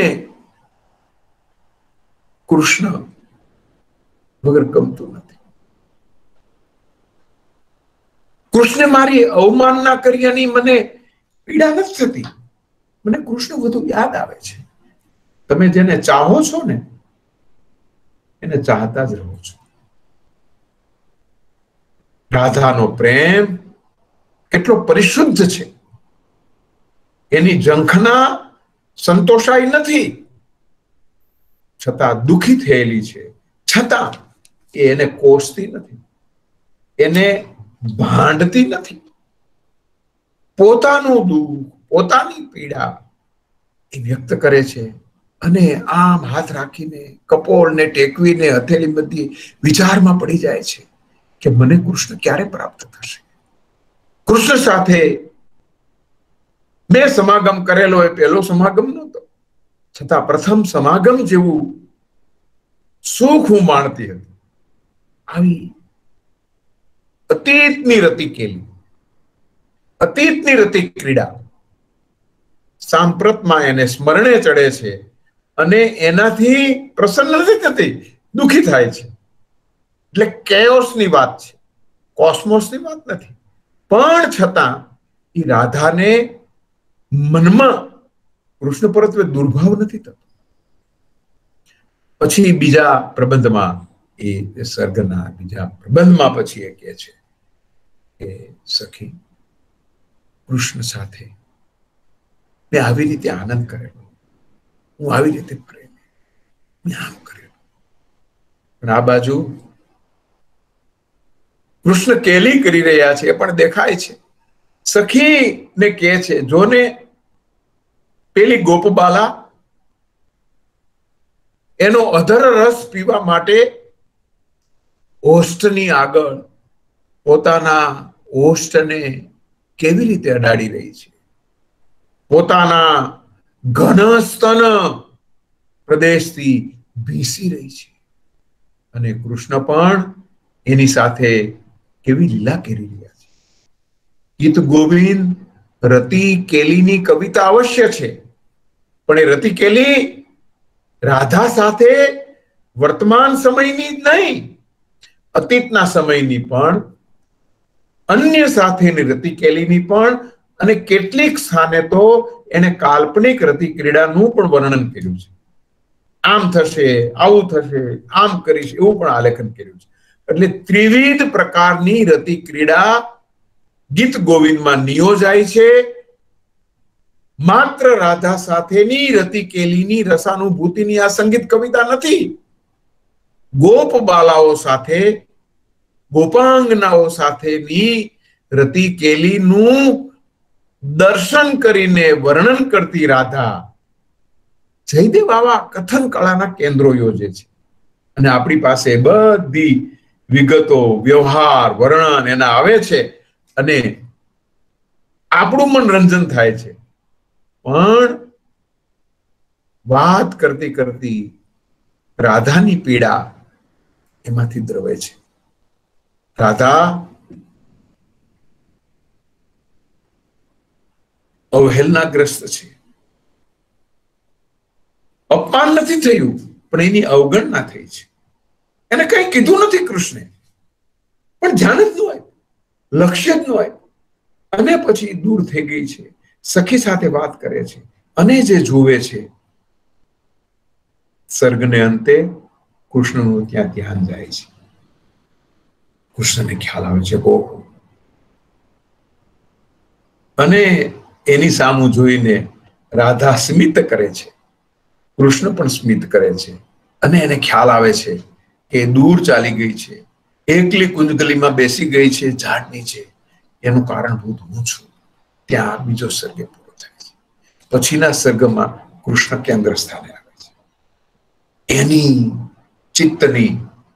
કૃષ્ણ વગર ગમતું નથી. કૃષ્ણ મારી અવમાનના કર્યાની મને પીડા નથી થતી. મને કૃષ્ણ વધુ યાદ આવે છે. તમે જેને ચાહો છો ને એને ચાહતા જ રહો છો. રાધાનો પ્રેમ કેટલો પરિશુદ્ધ છે, એની ઝંખના સંતોષાઈ નથી, છતાં દુઃખી થયેલી છે, છતાં એને કોસતી નથી, એને ભાંડતી નથી. પોતાનું દુઃખ, પોતાની પીડા એ વ્યક્ત કરે છે અને આમ હાથ રાખીને કપોળને ટેકવીને હથેળી મધ્યે વિચારમાં પડી જાય છે કે મને કૃષ્ણ ક્યારે પ્રાપ્ત થશે? કૃષ્ણ સાથે મેં સમાગમ કરેલો એ પહેલો સમાગમ નહોતો, છતાં પ્રથમ સમાગમ જેવું સુખ હું માણતી હતી. આવી અતીતની રતિ કેલી, અતીતની રતિ ક્રીડા સાંપ્રતમાં એને સ્મરણે ચડે છે અને એનાથી પ્રસન્ન નથી થતી, દુઃખી થાય છે. એટલે કેઓસની વાત છે, કોસ્મોસની વાત નથી. પણ છતાં એ રાધાને મનમાં કૃષ્ણ પરત્વે દુર્ભાવ નથી થતો. પછી બીજા પ્રબંધમાં એ સર્ગના બીજા પ્રબંધમાં પછી એ કહે છે કે સખી, કૃષ્ણ સાથે મેં આવી રીતે આનંદ કરેલો, હું આવી રીતે પ્રેમ મેં આમ કરેલો. પણ આ બાજુ કૃષ્ણ કેલી કરી રહ્યા છે એ પણ દેખાય છે. સખી ને કહે છે, જોને પેલી ગોપબાલા એનો અધર રસ પીવા માટે ઓષ્ઠની આગળ પોતાના ઓષ્ઠને કેવી રીતે અડાડી રહી છે, પોતાના ઘન સ્તન પ્રદેશથી ભીસી રહી છે. અને કૃષ્ણ પણ એની સાથે કેવી લીલા કરી રહ્યા છે. ગીત ગોવિંદ રતિ કેલીની કવિતા અવશ્ય છે, પણ એ રતિ કેલી રાધા સાથે વર્તમાન સમયની જ નહીં, અતીતના સમયની પણ, અન્ય સાથેની રતિ કેલીની પણ, અને કેટલીક સ્થાને તો એને કાલ્પનિક રતિ ક્રીડાનું પણ વર્ણન કર્યું છે. આમ થશે, આવું થશે, આમ કરીશ, એવું પણ આલેખન કર્યું છે. એટલે ત્રિવિધ પ્રકારની રતિ ક્રીડા ગીત ગોવિંદમાં નિયોજાય છે. માત્ર રાધા સાથેની રતિ કેલીની રસાનુભૂતિની આ સંગીત કવિતા નથી. ગોપ બાલાઓ સાથે, ગોપાંગનાઓ સાથેની રતિ કેલીનું દર્શન કરીને વર્ણન કરતી રાધા જયદેવ આવા કથન કળાના કેન્દ્રો યોજે છે અને આપણી પાસે બધી વિગતો, વ્યવહાર, વર્ણન એના આવે છે અને આપણું મનોરંજન થાય છે, પણ વાત કરતી કરતી રાધાની પીડા એમાંથી દ્રવે છે. રાધા અવહેલનાગ્રસ્ત છે. અપમાન નથી થયું, પણ એની અવગણના થઈ છે. એને કઈ કીધું નથી કૃષ્ણે, પણ ધ્યાન જ ન હોય, લક્ષ્ય જ ન હોય, અને પછી દૂર થઈ ગઈ છે. સખી સાથે વાત કરે છે, અને જે જોવે છે, સર્ગને અંતે કૃષ્ણનું ત્યાં ધ્યાન જાય છે. કૃષ્ણને ખ્યાલ આવે છે, ઓહો, અને એની સામું જોઈને રાધા સ્મિત કરે છે, કૃષ્ણ પણ સ્મિત કરે છે, અને એને ખ્યાલ આવે છે કે દૂર ચાલી ગઈ છે, એકલી કુંજગલીમાં બેસી ગઈ છે ઝાડ નીચે, એનું કારણભૂત હું છું. ત્યાં બીજો સર્ગ પૂરો થાય છે. પછીના સર્ગમાં કૃષ્ણ કેન્દ્ર સ્થાને આવે છે. એની ચિત્તની,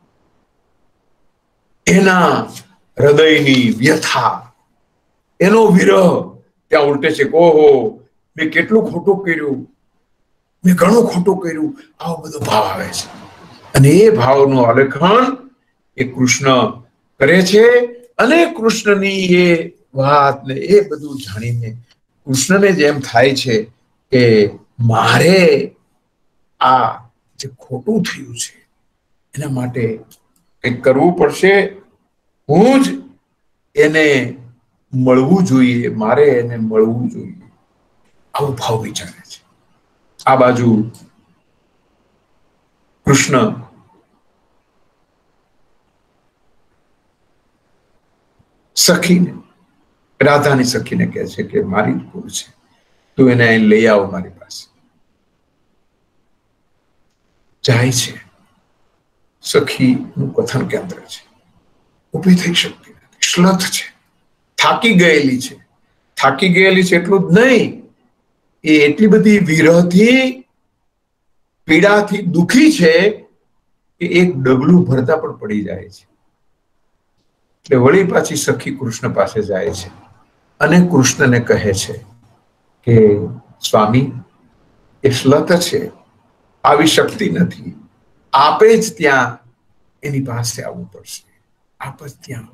એના હૃદયની વ્યથા, એનો વિરહ ત્યાં ઉલટે છે. ઓહો, મેં કેટલું ખોટું કર્યું, મેં ઘણું ખોટું કર્યું, આવો બધો ભાવ આવે છે. અને એ ભાવનું આલેખન એ કૃષ્ણ કરે છે. અને કૃષ્ણની એ વાત ને એ બધું જાણીને કૃષ્ણને જેમ થાય છે કે મારે આ જે ખોટું થયું છે એના માટે કંઈક કરવું પડશે, હું જ એને મળવું જોઈએ, મારે એને મળવું જોઈએ, આવો ભાવ વિચારે છે. આ બાજુ કૃષ્ણ સખીને, રાધાની સખીને કહે છે કે મારી જ ભૂલ છે, તું એને અહીં લઈ આવો મારી પાસે. જાય છે. સખીનું કથન કેન્દ્ર છે, ઊભી થઈ શકતી નથી, શ્લથ છે, થાકી ગયેલી છે. થાકી ગયેલી છે એટલું જ નહીં, એ એટલી બધી વિરહથી, પીડાથી દુખી છે કે એક ડગલું ભરતા પણ પડી જાય છે. એટલે વળી પાછી સખી કૃષ્ણ પાસે જાય છે અને કૃષ્ણને કહે છે કે સ્વામી, એ શ્લથ છે, આવી શક્તિ નથી, આપે જ ત્યાં એની પાસે આવવું પડશે, આપ જ ત્યાં.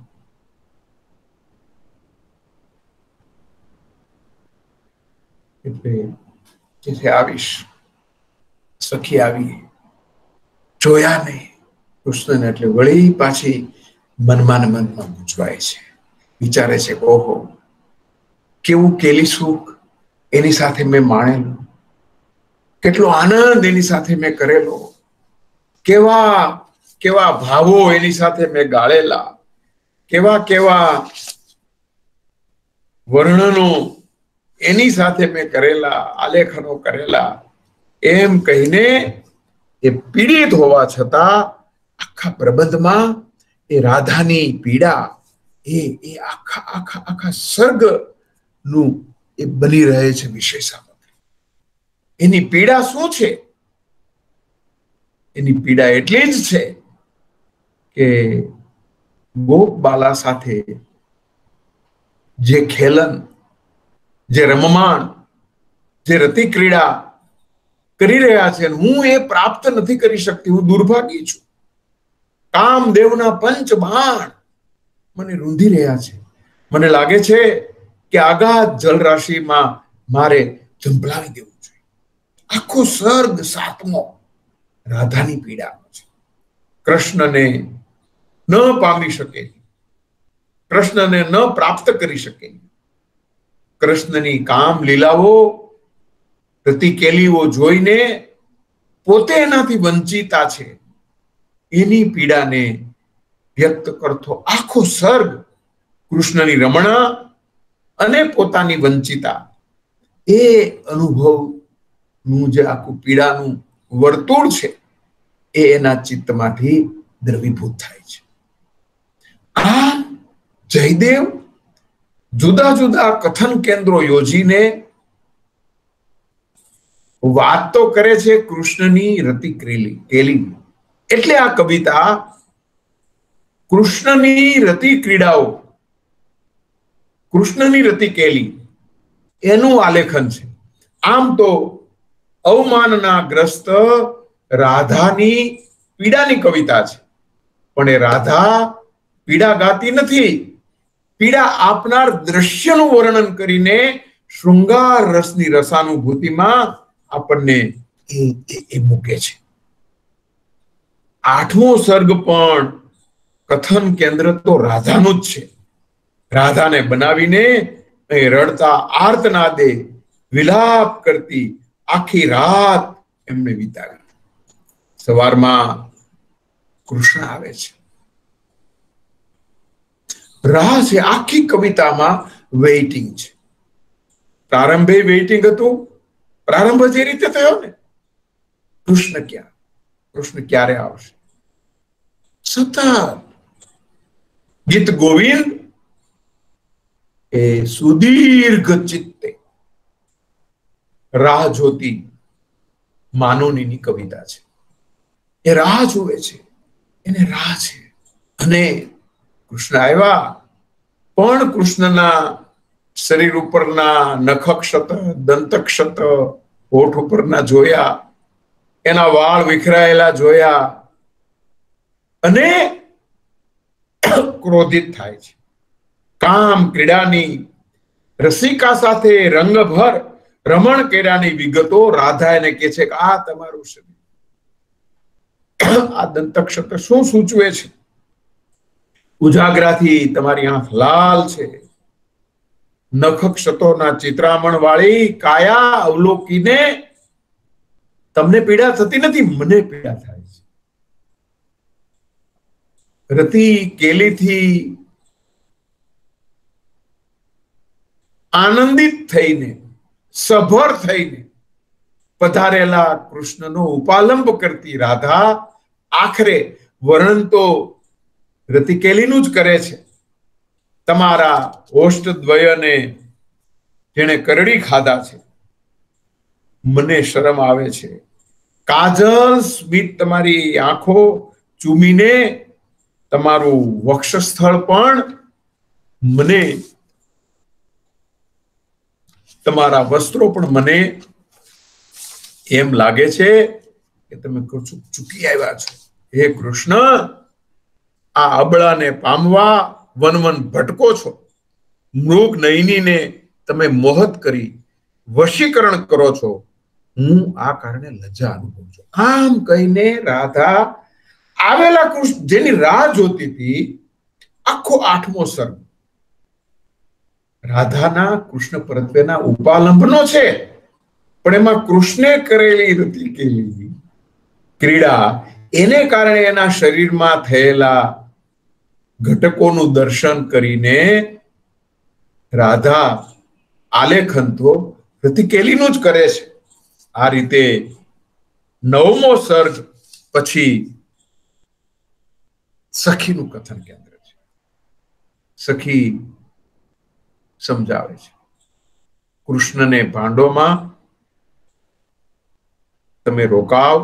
એટલે આવીશ. સખી આવી, જોયા નહીં કૃષ્ણને, એટલે વળી પાછી મનમાં ને મનમાં મૂંઝવાય છે. વિચારે છે કે ઓહો, કેવું કેલી સુખ એની સાથે મેં માણેલું, કેટલો આનંદ એની સાથે મેં કરેલો, કેવા કેવા ભાવો એની સાથે મેં ગાળેલા, કેવા કેવા વર્ણનો એની સાથે મેં કરેલા, આલેખનો કરેલા, એમ કહીને એ પીડિત હોવા છતાં આખા પ્રબંધમાં એ રાધાની પીડા એ એ આખા આખા આખા સર્ગનું એ બની રહે છે વિષય સામગ્રી. એની પીડા શું છે? એની પીડા એટલી જ છે કે ગોપબાલા સાથે જે ખેલન, જે રમમાણ, જે રતિ ક્રીડા કરી રહ્યા છે, હું એ પ્રાપ્ત નથી કરી શકતી, હું દુર્ભાગી છું. કામદેવના પંચ બાણ મને રૂંધી રહ્યા છે. મને લાગે છે કે આગાધ જલરાશિમાં મારે ઝંપલાવી દેવું જોઈએ. આખો સર્ગ સાતમો રાધાની પીડાનો છે. કૃષ્ણને ન પામી શકે, કૃષ્ણને ન પ્રાપ્ત કરી શકે, કૃષ્ણની કામ લીલાઓ, રતિકેલીઓ જોઈને પોતે એનાથી વંચિતા છે, એની પીડાને વ્યક્ત કરતો આખો સર્ગ કૃષ્ણની રમણા અને પોતાની વંચિતા, એ અનુભવનું જે આખું પીડાનું વર્તુળ છે એ એના ચિત્તમાંથી દ્રવીભૂત થાય છે. આમ જયદેવ જુદા જુદા કથન કેન્દ્રો યોજીને વાત તો કરે છે કૃષ્ણની રતિ કેલી. એટલે આ કવિતા કૃષ્ણની રતિ ક્રીડાઓ, કૃષ્ણની રતિ કેલી એનું આલેખન છે. આમ તો અવમાનનાગ્રસ્ત રાધાની પીડાની કવિતા છે, પણ એ રાધા પીડા ગાતી નથી. પીડા આપનાર દ્રશ્યનું વર્ણન કરીને શૃંગાર રસની રસાનુભૂતિમાં આપણને એ મૂકે છે. આઠમો સર્ગ પણ કથન કેન્દ્ર તો રાધાનું જ છે. રાધાને બનાવીને રડતા આર્તનાદે વિલાપ કરતી આખી રાત એમને વિતાવી. સવારમાં કૃષ્ણ આવે છે. રાહ છે આખી કવિતામાં વેઇટિંગ છે. પ્રારંભે વેઇટિંગ હતું. પ્રારંભ જે રીતે થયો ને, કૃષ્ણ ક્યાં, કૃષ્ણ ક્યારે આવશે, સતત ગીત ગોવિંદ એ સુદીર્ઘ ચિત્તે રાહ જોતી માનોની કવિતા છે. એ રાહ જોવે છે, એને રાહ છે. અને કૃષ્ણ આવ્યા, પણ કૃષ્ણના શરીર ઉપરના નખક્ષત, દંતક્ષત, હોઠ ઉપરના જોયા, એના વાળ વિખરાયેલા જોયા અને ક્રોધિત થાય છે. કામ ક્રીડાની રસિકા સાથે રંગભર રમણ કર્યાની વિગતો રાધા એને કહે છે કે આ તમારું શરીર, આ દંતક્ષત શું સૂચવે છે? ઉજાગરાથી તમારી આંખ લાલ છે. નખક્ષતોના ચિત્રામણ વાળી કાયા અવલોકીને તમને પીડા થતી નથી, મને પીડા થાય છે. રતિ કેલીથી આનંદિત થઈને, સભર થઈને પધારેલા કૃષ્ણનો ઉપાલંબ કરતી રાધા આખરે વર્ણન તો રતિકેલીનું જ કરે છે. તમારા ઓષ્ટદ્વયને જેણે કરડી ખાધા છે, મને શરમ આવે છે. કાજલ સ્મિત તમારી આંખો ચૂમીને તમારું વક્ષસ્થળ પણ મને, તમારા વસ્ત્રો પણ મને એમ લાગે છે કે તમે ચૂકી આવ્યા છો. હે કૃષ્ણ, આ અબળાને પામવા વન વન ભટકો છો. મૃગ નયનીને તમે મોહત કરી વશીકરણ કરો છો. હું આ કારણે લજ્જા અનુભવું છું. આમ કહીને રાધા આવેલા કૃષ્ણ જેની રાહ જોતી હતી, આખો આઠમો સર્ગ રાધાના કૃષ્ણ પ્રત્યેના ઉપાલંબનો છે. પણ એમાં કૃષ્ણે કરેલી રતિ કેલી ક્રીડા, એને કારણે એના શરીરમાં થયેલા ઘટકોનું દર્શન કરીને રાધા આલેખન તો રતિકેલીનું જ કરે છે. આ રીતે નવમો સર્ગ પછી સખીનું કથન કેન્દ્ર છે. સખી સમજાવે છે કૃષ્ણને ભાંડોમાં તમે રોકાવ.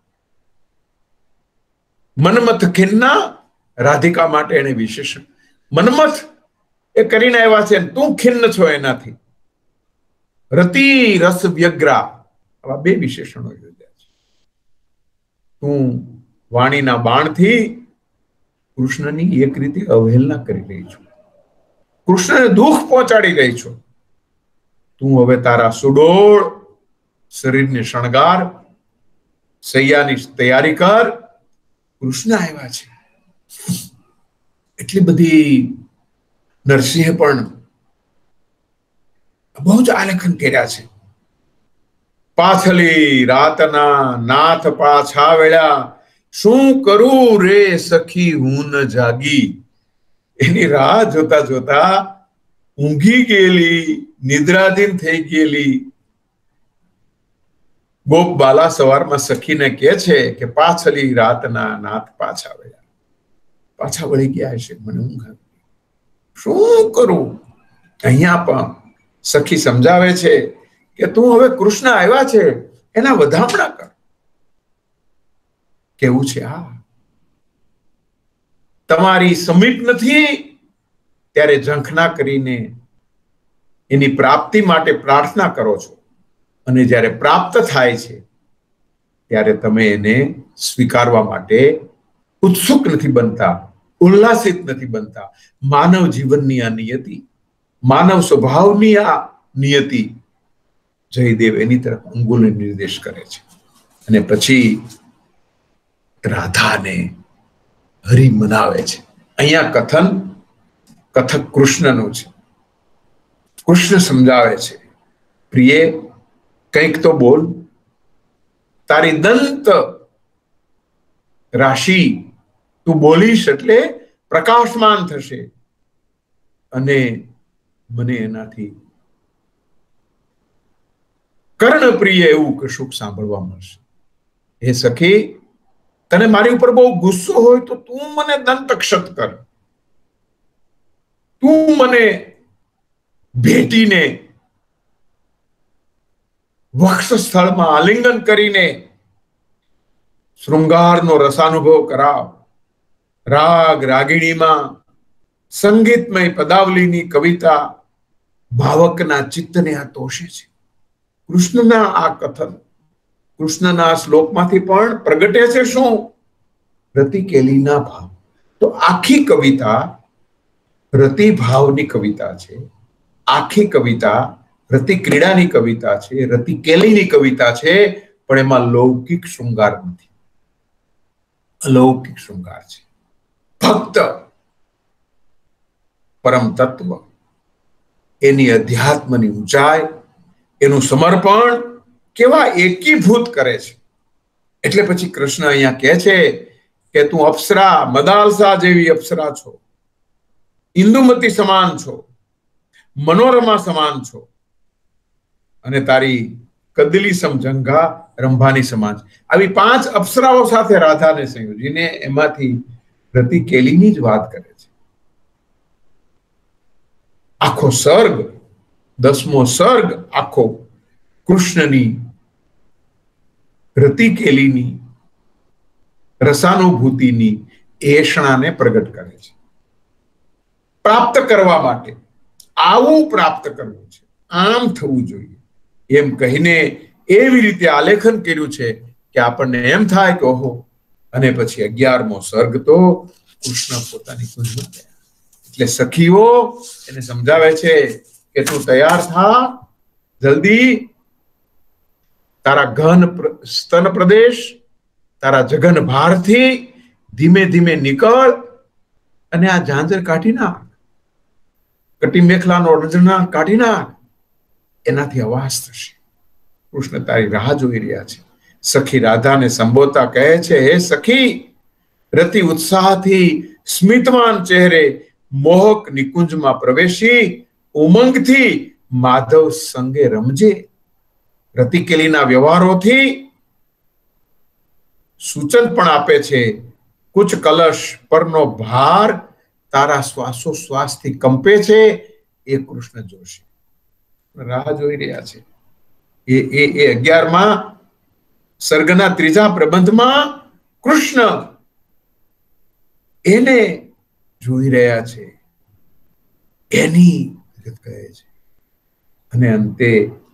મન્મથ ખિન્ના, રાધિકા માટે એને વિશેષણ મન્મથ એ કરીને આવ્યા છે, તું ખિન્ન છો એનાથી. રતિ રસ વ્યગ્રા, આવા બે વિશેષણો યોજ્યા છે. તું વાણીના બાણથી કૃષ્ણની એક રીતે અવહેલના કરી રહી છું, કૃષ્ણને દુઃખ પહોંચાડી રહી છું. તું હવે તારા સુડોળ શરીરને શણગાર, સૈયાની તૈયારી કર. કૃષ્ણ આવ્યા છે. એટલી બધી નરસિંહે પણ બહુ જ આલેખન કર્યા છે. પાછલી રાતના નાથ પાછા વેળા, શું કરું રે સખી હું ન જાગી. એની રાહ જોતા જોતા ઊંઘી ગયેલી, નિદ્રાધીન થઈ ગયેલી ગોપ બાલા સવારમાં સખીને કહે છે કે પાછલી રાતના નાથ પાછા વળ્યા, પાછા વળી ગયા હશે, મને ઊંઘ આવી. શું કરું? અહીંયા પણ સખી સમજાવે છે કે તું હવે કૃષ્ણ આવ્યા છે એના વધામણા કર. કેવું છે આ, તમારી સમીપ નથી ત્યારે ઝંખના કરીને એની પ્રાપ્તિ માટે પ્રાર્થના કરો છો અને જ્યારે પ્રાપ્ત થાય છે ત્યારે તમે એને સ્વીકારવા માટે ઉત્સુક નથી બનતા, ઉલ્લાસિત નથી બનતા. માનવ જીવનની આ નિયતિ, માનવ સ્વભાવની આ નિયતિ જયદેવ એની તરફ અંગુલ નિર્દેશ કરે છે. અને પછી રાધાને હરિ મનાવે છે. અહીંયા કથન કથક કૃષ્ણનું છે. કૃષ્ણ સમજાવે છે, પ્રિય કંઈક તો બોલ, તારી દંત રાશિ તું બોલીશ એટલે પ્રકાશમાન થશે અને મને એનાથી કર્ણપ્રિય એવું કશુંક સાંભળવા મળશે. હે સખી, તને મારી ઉપર બહુ ગુસ્સો હોય તો તું મને દંત ક્ષત કર, તું મને ભેટીને વક્ષ સ્થળમાં આલિંગન કરીને શૃંગારનો રસાનુભવ કરાવ. રાગ રાગિણીમાં સંગીતમય પદાવલીની કવિતા ભાવકના ચિત્તને આ તોષે છે. કૃષ્ણના આ કથન, કૃષ્ણના શ્લોકમાંથી પણ પ્રગટે છે શું? રતિકેલીના ભાવ. તો આખી કવિતા રતિભાવની કવિતા છે, આખી કવિતા રતિ ક્રીડાની કવિતા છે, રતિ કેલીની કવિતા છે, પણ એમાં લૌકિક શૃંગાર નથી, અલૌકિક શૃંગાર છે. ભક્ત પરમ તત્વ, એની અધ્યાત્મની ઊંચાઈ, એનું સમર્પણ કેવા એકીભૂત કરે છે. એટલે પછી કૃષ્ણ અહીંયા કહે છે કે તું અપ્સરા, મદાલસા જેવી અપ્સરા છો, ઇન્દુમતી સમાન છો, મનોરમા સમાન છો, અને તારી કદલી સમજંઘા રંભાની સમાન છે. આવી પાંચ અપ્સરાઓ સાથે રાધાને સંયોજીને એમાંથી રતિ કેલીની જ વાત કરે છે. આખો સર્ગ, દસમો સર્ગ આખો કૃષ્ણની રતિ કેલીની રસાનુભૂતિની એષણાને પ્રગટ કરે છે. પ્રાપ્ત કરવા માટે આવું પ્રાપ્ત કરવું છે, આમ થવું જોઈએ એમ કહીને એવી રીતે આલેખન કર્યું છે કે આપણને એમ થાય કે ઓહો. અને પછી અગિયારમો સર્ગ તો કૃષ્ણ પોતાની કુંજમાં ગયા. એટલે સખીઓ એને સમજાવે છે કે તું તૈયાર થા, જલ્દી તારા ઘન સ્તન પ્રદેશ, તારા જગન ભારથી ધીમે ધીમે નીકળ અને આ ઝાંઝર કાઢી નાખ, કટી મેખલાનો રજના કાઢી નાખ, એનાથી અવાજ થશે. કૃષ્ણ તારી રાહ જોઈ રહ્યા છે. સખી રાધાને સંબોધતા કહે છે, હે સખી, રતિ ઉત્સાહથી સ્મિતવાન ચહેરે મોહક નિકુંજમાં પ્રવેશી ઉમંગથી માધવ સંગે રમજે. રતિકેલીના વ્યવહારોથી સૂચન પણ આપે છે, કુચ કલશ પરનો ભાર તારા શ્વાસોશ્વાસથી કંપે છે, એ કૃષ્ણ જોશે. રાહ જોઈ રહ્યા છે. એ એ એ અગિયારમાં સર્ગના ત્રીજા પ્રબંધમાં કૃષ્ણ એને જોઈ રહ્યા છે, એની કહે છે. અને અંતે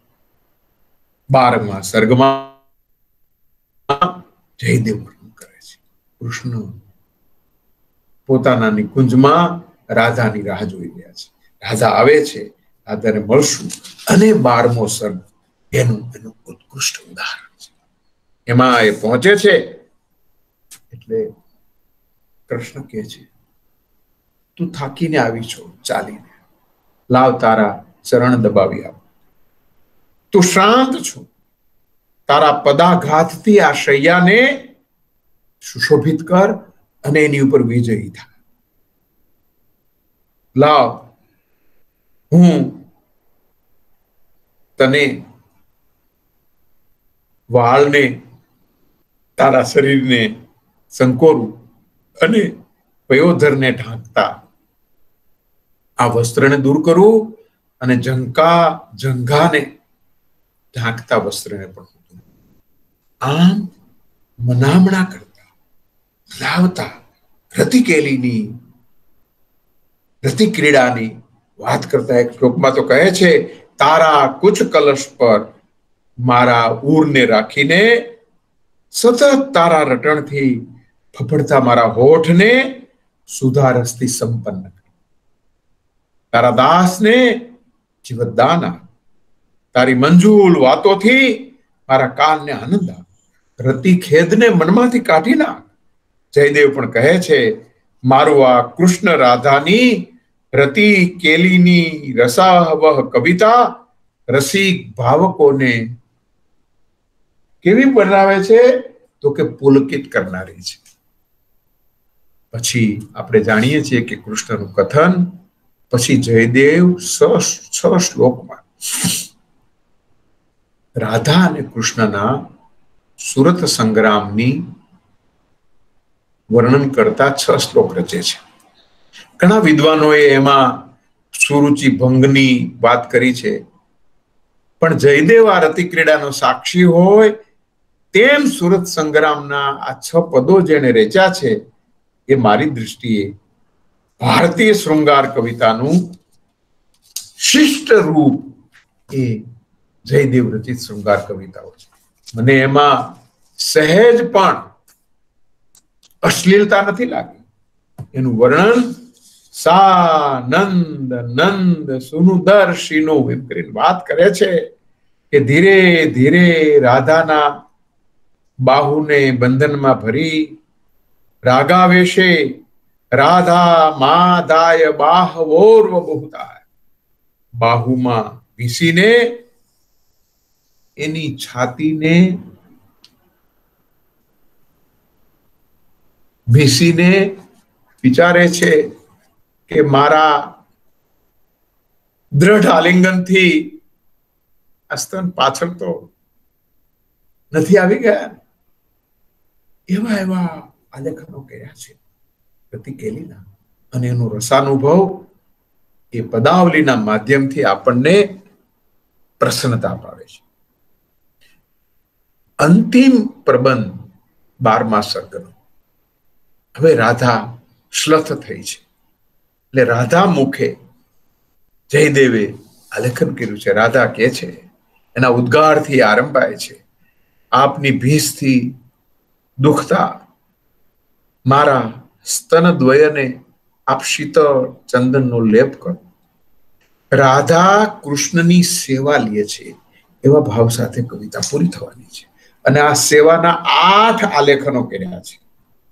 બારમા સર્ગમાં જયદેવ વર્ણન કરે છે. કૃષ્ણ પોતાના નિકુંજમાં રાધાની રાહ જોઈ રહ્યા છે. રાધા આવે છે, રાધાને મળશું. અને બારમો સર્ગ એનું એનું ઉત્કૃષ્ટ ઉદાહરણ છે. એમાં એ પહોંચે છે એટલે કૃષ્ણ કહે છે, તું થાકીને આવી છો ચાલીને, લાવ તારા ચરણ દબાવી આવ. તું શાંત છો, તારા પદાઘાતથી આ શૈયાને સુશોભિત કર અને એની ઉપર વિજયી થાય. લાવ હું તને વાળને, તારા શરીરને સંકોરું અને પયોધરને ઢાંકતા આ વસ્ત્રને દૂર કરું અને જંકા જંઘાને ઢાંકતા વસ્ત્રને પણ આમ મનામણા કરતા લાવતા રતિકેલીની રતિ ક્રીડાની વાત કરતા એક શ્લોકમાં તો કહે છે, તારા કુછ કલશ પર મારા ઉરને રાખીને સતત તારા રટણથી ફફડતા મારા હોઠને સુધારસથી સંપન્ન કર. તારા દાસને જીવતદાન આપ. તારી મંજૂલ વાતોથી મારા કાનને આનંદ આપ. રતિ ખેદને મનમાંથી કાઢી નાખ. જયદેવ પણ કહે છે, મારું આ કૃષ્ણ રાધાની રતિ કેલીની રસાવહ કવિતા રસિક ભાવકોને કેવી બનાવે છે? તો કે પુલકિત કરનારી છે. પછી આપણે જાણીએ છીએ કે કૃષ્ણનું કથન પછી જયદેવ છ શ્લોકમાં રાધા અને કૃષ્ણના સુરત સંગ્રામની વર્ણન કરતા છ શ્લોક રચે છે. ઘણા વિદ્વાનોએ એમાં સુરુચિ ભંગની વાત કરી છે, પણ જયદેવ આ રતિ ક્રીડાનો સાક્ષી હોય તેમ સુરત સંગ્રામના આ છ પદો જેને રચ્યા છે એ મારી દૃષ્ટિએ ભારતીય શૃંગાર કવિતાનું શિષ્ટ રૂપ એ જયદેવ રચિત શૃંગાર કવિતાઓ છે. મને એમાં સહેજ પણ અશ્લીલતા નથી લાગી. એનું વર્ણન સા નંદ નંદ સુનુદર્શિનો એમ કરીને વાત કરે છે કે ધીરે ધીરે રાધાના બાહુને બંધનમાં ભરી રાગાવેશે રાધા માદાય બાહવોર્વ બહુતાય. બાહુમાં ભીસીને એની છાતીને ભીસીને વિચારે છે કે મારા દ્રઢ આલિંગનથી આ સ્તન પાછળ તો નથી આવી ગયા. એવા એવા આલેખનો કર્યા છે રતિ કેલીના, અને એનો રસાનુભવ એ પદાવલીના માધ્યમથી આપણને પ્રસન્નતા અપાવે છે. અંતિમ પ્રબંધ બારમા સર્ગનો. હવે રાધા શ્લથ થઈ છે એટલે રાધા મુખે જયદેવે આલેખન કર્યું છે. રાધા કે છે, એના ઉદ્ગારથી આરંભાય છે, આપની ભીસથી દુખતા મારા સ્તન દ્વયને આપ શીતળ ચંદનનો લેપ કરો. રાધા કૃષ્ણની સેવા લે છે એવા ભાવ સાથે કવિતા પૂરી થવાની છે, અને આ સેવાના આઠ આલેખનો કર્યા છે.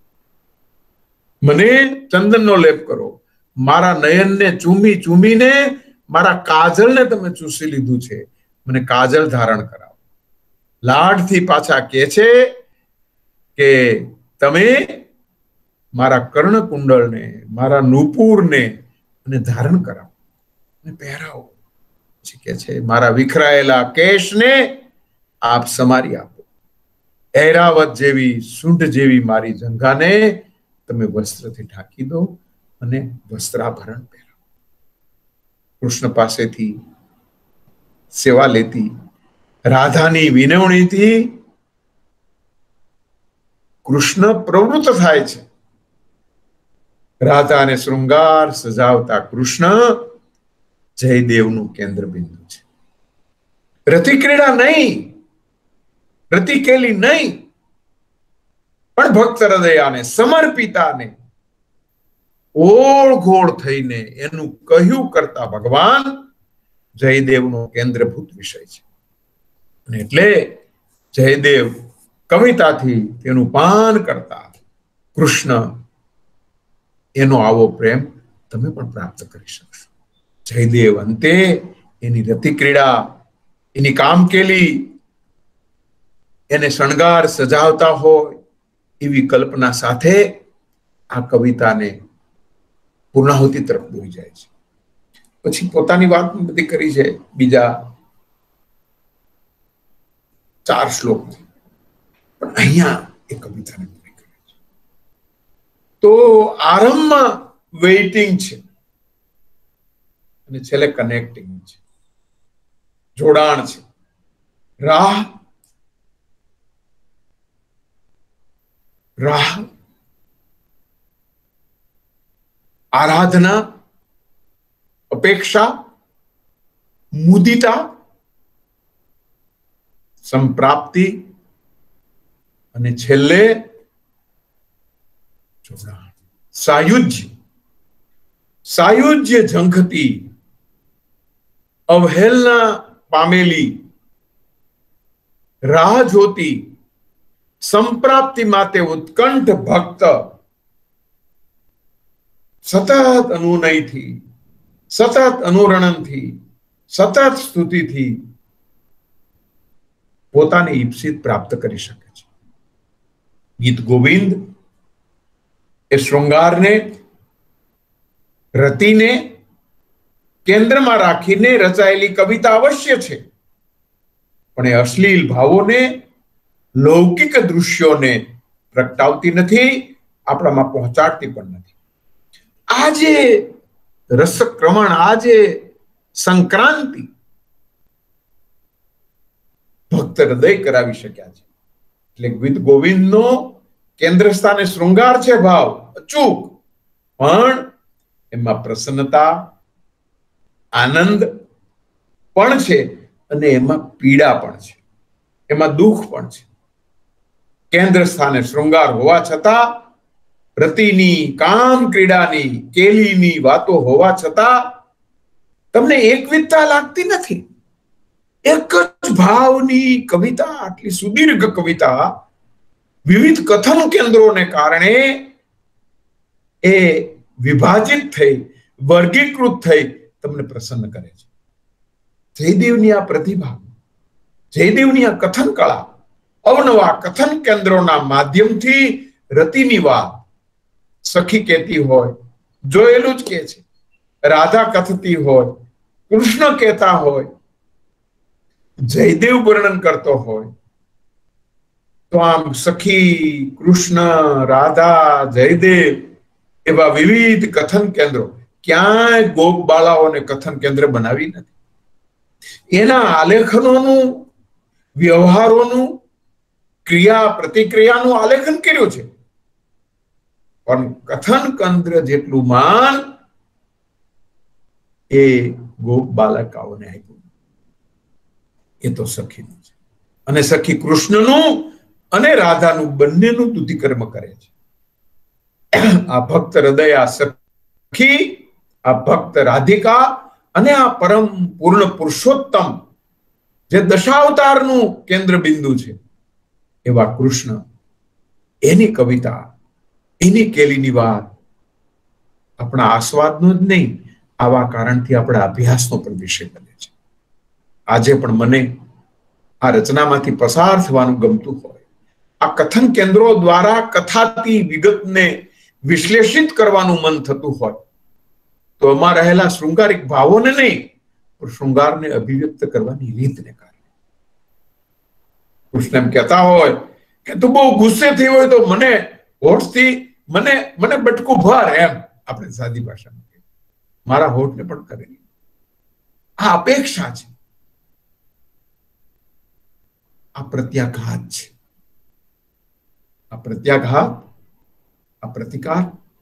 મને ચંદનનો લેપ કરો, મારા નયનને ચૂમી ચૂમીને મારા કાજલને તમે ચૂસી લીધું છે, મને કાજલ ધારણ કરાવો. લાડથી પાછા કે છે કે તમે મારા કર્ણકુંડળને મારા નુપુરને અને ધારણ કરાવો અને પહેરાવો. પછી કે છે મારા વિખરાયેલા કેશને આપ સમારી આપો. ઐરાવત જેવી સૂંઢ જેવી મારી જંઘાને તમે વસ્ત્રથી ઢાંકી દો અને વસ્ત્રાભરણ પહેરાવો. કૃષ્ણ પાસેથી સેવા લેતી રાધાની વિનવણીથી કૃષ્ણ પ્રવૃત્ત થાય છે. રાધા અને શૃંગાર સજાવતા કૃષ્ણ જયદેવનું કેન્દ્ર બિંદુ છે. રતિ ક્રીડા નહીં, રતિ કેલી નહીં, પણ ભક્ત હૃદયાને સમર્પિતાને ઓળઘોળ થઈને એનું કહ્યું કરતા ભગવાન જયદેવનો કેન્દ્રભૂત વિષય છે. અને એટલે જયદેવ કવિતાથી તેનું પાન કરતા કૃષ્ણ એનો આવો પ્રેમ તમે પણ પ્રાપ્ત કરી શકશો. જયદેવ અંતે એની રતિ ક્રીડા, એની કામકેલી, એને શણગાર સજાવતા હોય એવી કલ્પના સાથે આ કવિતાને પૂર્ણાહુતિ તરફ દોરી જાય છે. પછી પોતાની વાત બધી કરી છે બીજા ચાર શ્લોક, પણ અહીંયા એ કવિતાને પૂરી કરે છે. તો આરંભમાં વેઇટિંગ છે અને છેલ્લે કનેક્ટિંગ છે, જોડાણ છે. રાહ રાહ આરાધના, અપેક્ષા, મુદિતા, સંપ્રાપ્તિ અને છેલ્લે જોડાણ, સાયુજ્ય. સાયુજ્ય ઝંખતી, અવહેલના પામેલી, રાહ જોતી, સંપ્રાપ્તિ માટે ઉત્કંઠ ભક્ત સતત અનુનયથી, સતત અનુરણનથી, સતત સ્તુતિથી પોતાને ઈપ્સિત પ્રાપ્ત કરી શકે છે. ગીત ગોવિંદ એ શૃંગારને, રતિને કેન્દ્રમાં રાખીને રચાયેલી કવિતા અવશ્ય છે, પણ એ અશ્લીલ ભાવોને, લૌકિક દૃશ્યોને પ્રગટાવતી નથી, આપણામાં પહોંચાડતી પણ નથી. આજે રસક્રમણ, આજે સંક્રાંતિ ભક્ત હૃદય કરાવી શક્યા છે. એટલે ગીત ગોવિંદનો કેન્દ્ર સ્થાને શૃંગાર છે, ભાવ અચૂક, પણ એમાં પ્રસન્નતા, આનંદ પણ છે અને એમાં પીડા પણ છે, એમાં દુઃખ પણ છે. કેન્દ્ર સ્થાને શૃંગાર હોવા છતાં, રતિની, કામ ક્રીડાની, કેલીની વાતો હોવા છતાં તમને એકવિધતા લાગતી નથી. એક જ ભાવની કવિતા, આટલી સુદીર્ઘ કવિતા વિવિધ કથન કેન્દ્રોને કારણે એ વિભાજિત થઈ, વર્ગીકૃત થઈ તમને પ્રસન્ન કરે છે. જયદેવની આ પ્રતિભા, જયદેવની આ કથન કળા, અવનવા કથન કેન્દ્રોના માધ્યમથી રતિની વાત સખી કહેતી હોય, જોયેલું જ કે છે, રાધા કથતી હોય, કૃષ્ણ કહેતા હોય, જયદેવ વર્ણન કરતો હોય, તો આમ સખી, કૃષ્ણ, રાધા, જયદેવ એવા વિવિધ કથન કેન્દ્રો ક્યાંય ગોપ બાળાઓને કથન કેન્દ્ર બનાવી નથી. એના આલેખનોનું, વ્યવહારોનું, ક્રિયા પ્રતિક્રિયાનું આલેખન કર્યું છે, પણ કથન કેન્દ્ર જેટલું માન એ ગોપ બાલકાઓને આપ્યું. એ તો સખીનું છે, અને સખી કૃષ્ણનું અને રાધાનું બંનેનું તુતિકર્મ કરે છે. આ ભક્ત હૃદય, આ સખી, આ ભક્ત રાધિકા અને આ પરમ પૂર્ણ પુરુષોત્તમ જે દશાવતારનું કેન્દ્ર બિંદુ છે એવા કૃષ્ણ, એની કવિતા, એની કેલીની વાત આપણા આસ્વાદનો જ નહીં, આવા કારણથી આપણા અભ્યાસનો પણ વિષય બને છે. આજે પણ મને આ રચનામાંથી પસાર થવાનું ગમતું હોય, આ કથન કેન્દ્રો દ્વારા કથાતી વિગતને વિશ્લેષિત કરવાનું મન થતું હોય, તો એમાં રહેલા શૃંગારિક ભાવોને નહીં, પણ શૃંગારને અભિવ્યક્ત કરવાની રીતને કારણે. કૃષ્ણ એમ કહેતા હોય કે તું બહુ ગુસ્સે થઈ હોય તો મને હોઠથી મને મને બટકું ભર, એમ આપણે સાદી ભાષામાં કહીએ, મારા હોઠને પણ કરે. આ અપેક્ષા છે, આ પ્રત્યાઘાત છે. આ પ્રત્યાઘાત, આ પ્રતિકાર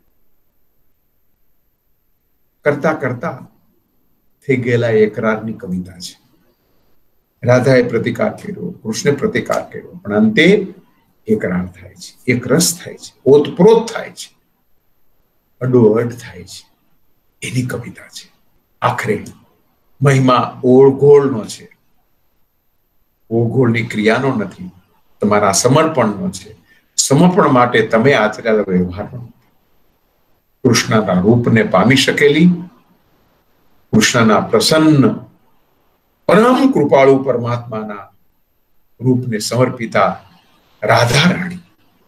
કરતા કરતા થઈ ગયેલા એકરારની કવિતા છે. રાધાએ પ્રતિકાર કર્યો, કૃષ્ણે પ્રતિકાર કર્યો, પણ અંતે એકરાર થાય છે, એક રસ થાય છે, ઓતપ્રોત થાય છે, અડોઅડ થાય છે. એની કવિતા છે. આખરે મહિમા ઓળઘોળનો છે, ઓળઘોળની ક્રિયાનો નથી, તમારા સમર્પણનો છે. સમર્પણ માટે તમે આચરેલા વ્યવહારનો. કૃષ્ણના રૂપને પામી શકેલી, કૃષ્ણના પ્રસન્ન પરમ કૃપાળુ પરમાત્માના રૂપને સમર્પિતા રાધા રાણી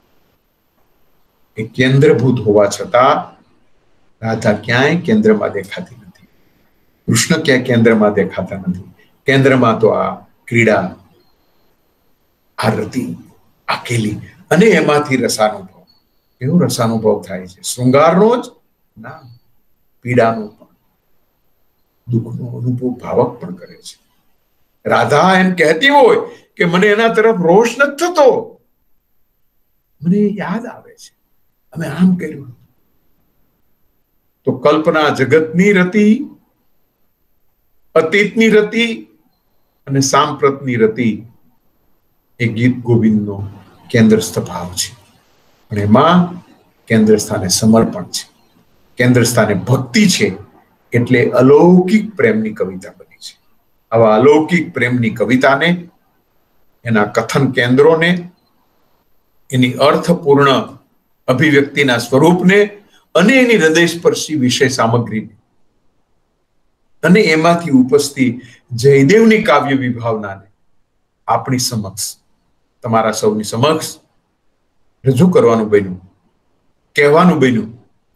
એ કેન્દ્રભૂત હોવા છતાં રાધા ક્યાંય કેન્દ્રમાં દેખાતી નથી, કૃષ્ણ ક્યાંય કેન્દ્રમાં દેખાતા નથી. કેન્દ્રમાં તો આ ક્રીડા, આ રતિ, આ કેલી અને એમાંથી રસાનુભવ, એવો રસાનુભવ થાય છે. શૃંગારનો જ ના, પીડાનો પણ, દુઃખનો અનુભવ ભાવક પણ કરે છે. રાધા એમ કહેતી હોય કે મને એના તરફ રોષ નથી થતો, મને યાદ આવે છે અમે આમ કર્યું. તો કલ્પના જગતની રતિ અતીતની રતિ અને સાંપ્રતની રતિ એ ગીત ગોવિંદનો કેન્દ્રસ્થ ભાવ છે. અને એમાં કેન્દ્ર સ્થાને સમર્પણ છે, કેન્દ્ર સ્થાને ભક્તિ છે, એટલે અલૌકિક પ્રેમની કવિતા બની છે. આવા અલૌકિક પ્રેમની કવિતાને, એના કથન કેન્દ્રોને, એની અર્થપૂર્ણ અભિવ્યક્તિના સ્વરૂપને અને એની હૃદયસ્પર્શી વિષય સામગ્રીને અને એમાંથી ઉપજતી જયદેવની કાવ્ય વિભાવનાને આપણી સમક્ષ, તમારા સૌની સમક્ષ રજૂ કરવાનું બન્યું, કહેવાનું બન્યું.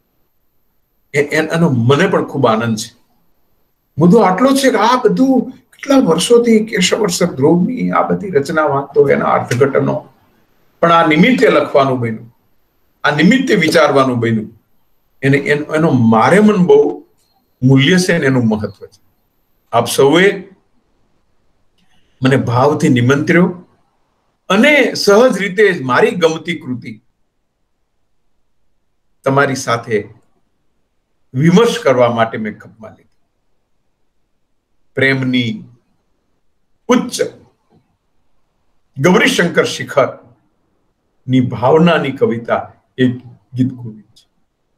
એનો મને પણ ખૂબ આનંદ છે. મુદ્દો આટલો છે કે આ બધું કેટલા વર્ષોથી કેશવર્ષક ધ્રુવની આ બધી રચના વાંચતો, એના અર્થઘટનો, પણ આ નિમિત્તે લખવાનું બન્યું, આ નિમિત્તે વિચારવાનું બન્યું. એને એનો મારે મન બહુ મૂલ્ય છે ને એનું મહત્વ છે. આપ સૌએ મને ભાવથી નિમંત્ર્યો અને સહજ રીતે જ મારી ગમતી કૃતિ તમારી સાથે વિમર્શ કરવા માટે મેં ખપમાં લીધી. પ્રેમની ઉચ્ચ ગૌરીશંકર શિખર ની ભાવનાની કવિતા એક ગીત ગોવિંદ છે.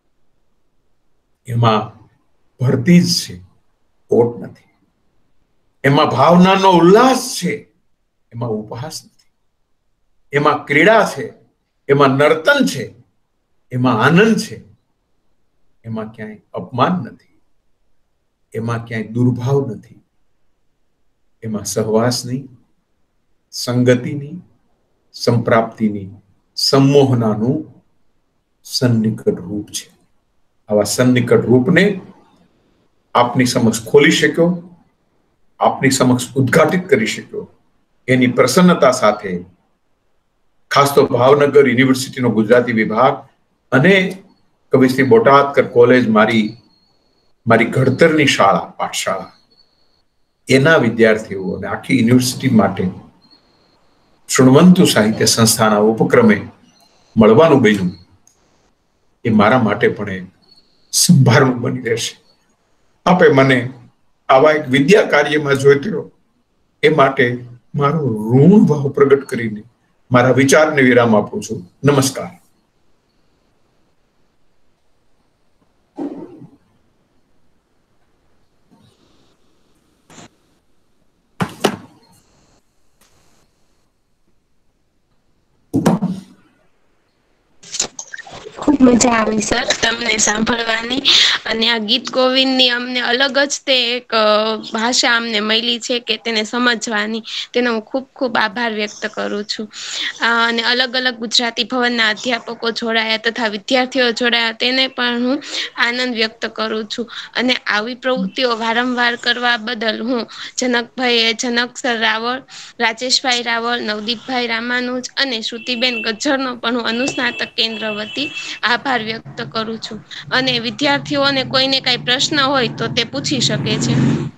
એમાં ભરતી જ છે, ઓટ નથી. એમાં ભાવનાનો ઉલ્લાસ છે, એમાં ઉપહાસ નથી. એમાં ક્રીડા છે, એમાં નર્તન છે, એમાં આનંદ છે. એમાં ક્યાંય અપમાન નથી, એમાં ક્યાંય દુર્ભાવ નથી. એમાં સહવાસની, સંગતિની, સંપ્રાપ્તિની, સંમોહનાનું સન્નિકટ રૂપ છે. આવા સન્નિકટ રૂપને આપની સમક્ષ ખોલી શક્યો, આપની સમક્ષ ઉદ્ઘાટિત કરી શક્યો, એની પ્રસન્નતા સાથે ખાસ તો ભાવનગર યુનિવર્સિટીનો ગુજરાતી વિભાગ અને કવિશ્રી બોટાદકર કોલેજ, મારી મારી ઘડતરની શાળા, પાઠશાળા, એના વિદ્યાર્થીઓ અને આખી યુનિવર્સિટી માટે શૃણવંતુ સાહિત્ય સંસ્થાના ઉપક્રમે મળવાનું બન્યું. એ મારા માટે પણ એક સંભારણું બની રહેશે. આપે મને આવા એક વિદ્યા કાર્યમાં જોઈતો એ માટે મારો ઋણ ભાવ પ્રગટ કરીને મારા વિચારને વિરામ આપું છું. નમસ્કાર. ખૂબ મજા આવી સર તમને સાંભળવાની, અને આ ગીત ગોવિંદની અમને અલગ જ તે એક ભાષા અમને મળી છે કે તેને સમજવાની, તેનો હું ખૂબ ખૂબ આભાર વ્યક્ત કરું છું. અને અલગ અલગ ગુજરાતી ભવનના અધ્યાપકો જોડાયા તથા વિદ્યાર્થીઓ જોડાયા, તેને પણ હું આનંદ વ્યક્ત કરું છું. અને આવી પ્રવૃત્તિઓ વારંવાર કરવા બદલ હું જનકભાઈ જનક સર રાવળ, રાજેશભાઈ રાવળ, નવદીપભાઈ રામાનુજ અને શ્રુતિબેન ગજ્જરનો પણ હું અનુસ્નાતક કેન્દ્ર વતી આભાર વ્યક્ત કરું છું. અને વિદ્યાર્થીઓને કોઈને કઈ પ્રશ્ન હોય તો તે પૂછી શકે છે.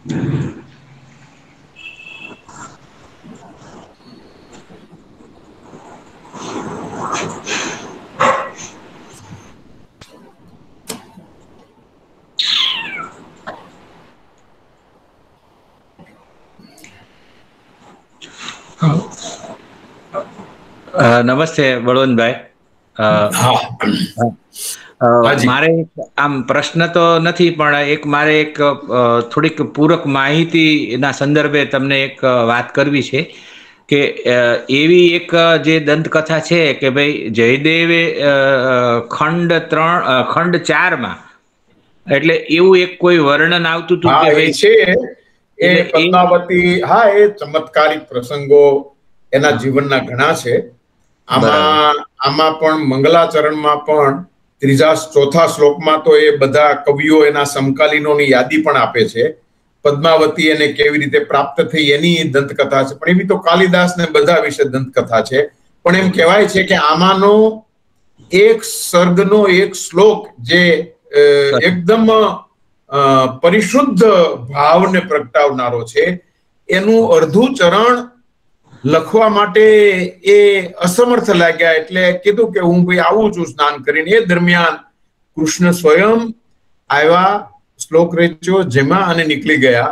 નમસ્તે બળવંતભાઈ. મારે આમ પ્રશ્ન તો નથી, પણ એક મારે એક થોડીક પૂરક માહિતીના સંદર્ભે તમને એક વાત કરવી છે કે એવી એક જે દંતકથા છે કે ભાઈ જયદેવે ખંડ ત્રણ ખંડ ચારમાં એટલે એવું એક કોઈ વર્ણન આવતું હતું કે ભાઈ છે એ પદ્માવતી. હા, એ ચમત્કારિક પ્રસંગો એના જીવનના ઘણા છે. આમાં આમાં પણ મંગલાચરણમાં પણ ત્રીજા ચોથા શ્લોકમાં તો એ બધા કવિઓ એના સમકાલીનોની યાદી પણ આપે છે. પદ્માવતી એને કેવી રીતે પ્રાપ્ત થઈ એની દંતકથા છે, પણ એવી તો કાલિદાસ ને બધા વિશે દંતકથા છે. પણ એમ કહેવાય છે કે આમાંનો એક સર્ગનો એક શ્લોક જે એકદમ પરિશુદ્ધ ભાવને પ્રગટાવનારો છે, એનું અડધું ચરણ લખવા માટે એ અસમર્થ લાગ્યા, એટલે કીધું કે હું ભાઈ આવું છું સ્નાન કરીને. એ દરમિયાન કૃષ્ણ સ્વયં આવ્યા, શ્લોક રચ્યો, જેમાં અને નીકળી ગયા.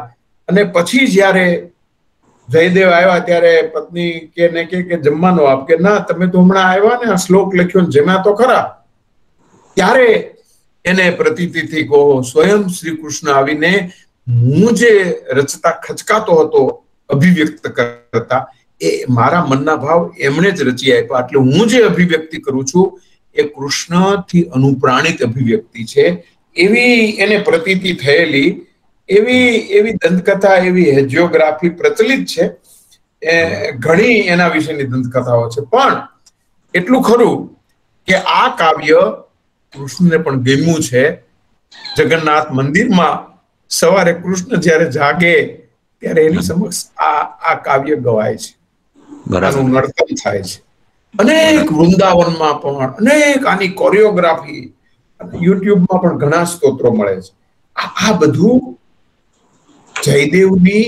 અને પછી જ્યારે જયદેવ આવ્યા ત્યારે પત્ની કે ને કે જમવાનું આપ, કે ના તમે તો હમણાં આવ્યા ને આ શ્લોક લખ્યો ને જેમાં તો ખરા. ત્યારે એને પ્રતીતિથી કહો સ્વયં શ્રી કૃષ્ણ આવીને હું જે રચતા ખચકાતો હતો અભિવ્યક્ત કરતા એ મારા મનના ભાવ એમણે જ રચી આપ્યા. એટલે હું જે અભિવ્યક્તિ કરું છું એ કૃષ્ણથી અનુપ્રાણિત અભિવ્યક્તિ છે. એવી એને પ્રતીતિ થયેલી એવી એવી દંતકથા, એવી હેજિયોગ્રાફી પ્રચલિત છે. ઘણી એના વિશેની દંતકથાઓ છે. પણ એટલું ખરું કે આ કાવ્ય કૃષ્ણને પણ ગમ્યું છે. જગન્નાથ મંદિરમાં સવારે કૃષ્ણ જ્યારે જાગે ત્યારે એની સમક્ષ આ આ કાવ્ય ગવાય છે, આનું નર્તન થાય છે. અનેક વૃંદાવનમાં પણ અનેક આની કોરિયોગ્રાફી યુટ્યુબમાં પણ ઘણા સ્તોત્રો મળે છે. આ બધું જયદેવની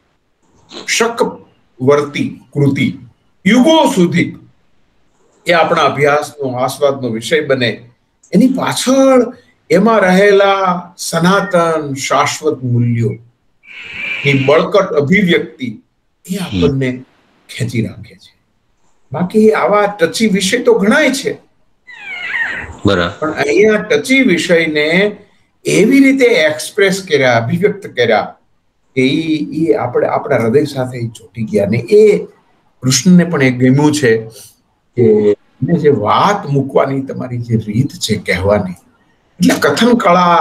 શકવર્તી કૃતિ યુગો સુધી એ આપણા અભ્યાસનો આસ્વાદનો વિષય બને. એની પાછળ એમાં રહેલા સનાતન શાશ્વત મૂલ્યો ની બળકટ અભિવ્યક્તિ એ આપણને ખેંચી રાખે છે. બાકી આવા ટચી વિષય તો ઘણાય છે, બરાબર, પણ અહીંયા ટચી વિષયને એવી રીતે એક્સપ્રેસ કર્યા, અભિવ્યક્ત કર્યા કે એ આપણે આપણા હૃદય સાથે ચોટી ગયા. ને એ કૃષ્ણને પણ એ ગમ્યું છે કે જે વાત મૂકવાની તમારી જે રીત છે કહેવાની, એટલે કથન કળા